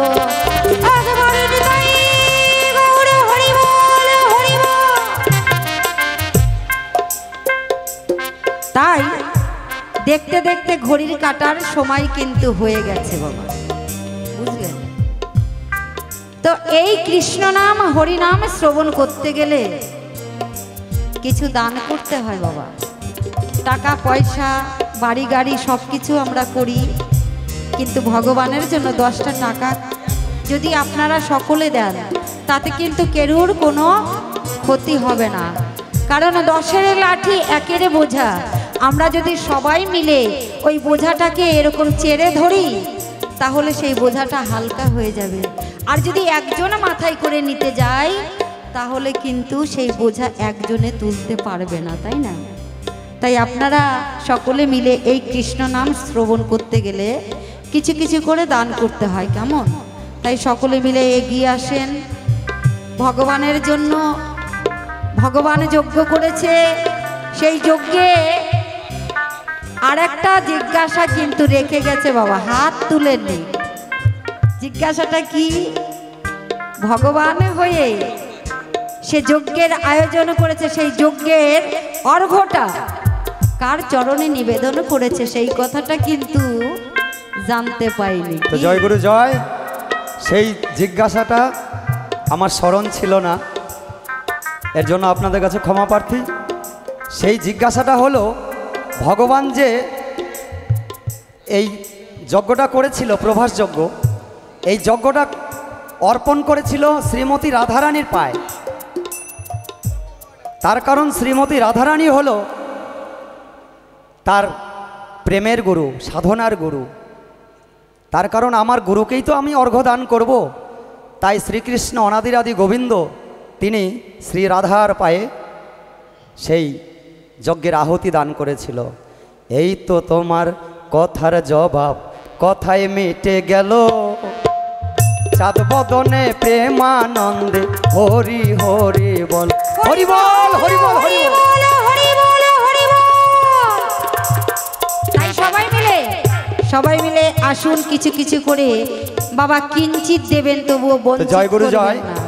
তাই দেখতে দেখতে ঘড়ির কাটার সময় কিন্তু হয়ে গেছে বাবা, বুঝলেন তো? এই কৃষ্ণ নাম হরিনাম শ্রবণ করতে গেলে কিছু দান করতে হয় বাবা। টাকা পয়সা বাড়ি গাড়ি সব কিছু আমরা করি, কিন্তু ভগবানের জন্য 10টা টাকা যদি আপনারা সকলে দেন, তাতে কিন্তু কেরুর কোনো ক্ষতি হবে না। কারণ 10-এর লাঠি 1-এর বোঝা, আমরা যদি সবাই মিলে ওই বোঝাটাকে এরকম চেড়ে ধরি, তাহলে সেই বোঝাটা হালকা হয়ে যাবে। আর যদি একজন মাথায় করে নিতে যায়, তাহলে কিন্তু সেই বোঝা একজনে তুলতে পারবে না, তাই না? তাই আপনারা সকলে মিলে এই কৃষ্ণ নাম শ্রবণ করতে গেলে কিছু কিছু করে দান করতে হয়, কেমন? তাই সকলে মিলে এগিয়ে আসেন ভগবানের জন্য। ভগবান যজ্ঞ করেছে, সেই যজ্ঞে আর একটা জিজ্ঞাসা কিন্তু রেখে গেছে বাবা, হাত তুলে নেই। জিজ্ঞাসাটা কি? ভগবান হয়ে সে যজ্ঞের আয়োজন করেছে, সেই যজ্ঞের অর্ঘ্যটা কার চরণে নিবেদন করেছে, সেই কথাটা কিন্তু জানতে পাইনি। তো জয় গুরু জয়। সেই জিজ্ঞাসাটা আমার স্মরণ ছিল না, এর জন্য আপনাদের কাছে ক্ষমা প্রার্থী। সেই জিজ্ঞাসাটা হলো, ভগবান যে এই যজ্ঞটা করেছিল, প্রভাস যজ্ঞ, এই যজ্ঞটা অর্পণ করেছিল শ্রীমতী রাধারানীর পায়ে। তার কারণ শ্রীমতী রাধারানী হলো তার প্রেমের গুরু, সাধনার গুরু। তার কারণ আমার গুরুকেই তো আমি অর্ঘ্য দান করব। তাই শ্রীকৃষ্ণ অনাদিরাদি গোবিন্দ তিনি শ্রী রাধার পায়ে সেই যজ্ঞের আহুতি দান করেছিল। এই তো তোমার কথার জবাব, কথায় মিটে গেল, চাঁদ বদনে প্রেমানন্দে হরি হরি বল। হরি বল হরি বল হরি বল হরি বল হরি বল। তাই সবাই মিলে আসুন, কিছু কিছু করে বাবা কিঞ্চিত দেবেন, তবুও বঞ্চিত জয় গুরু করবেন জয়। না।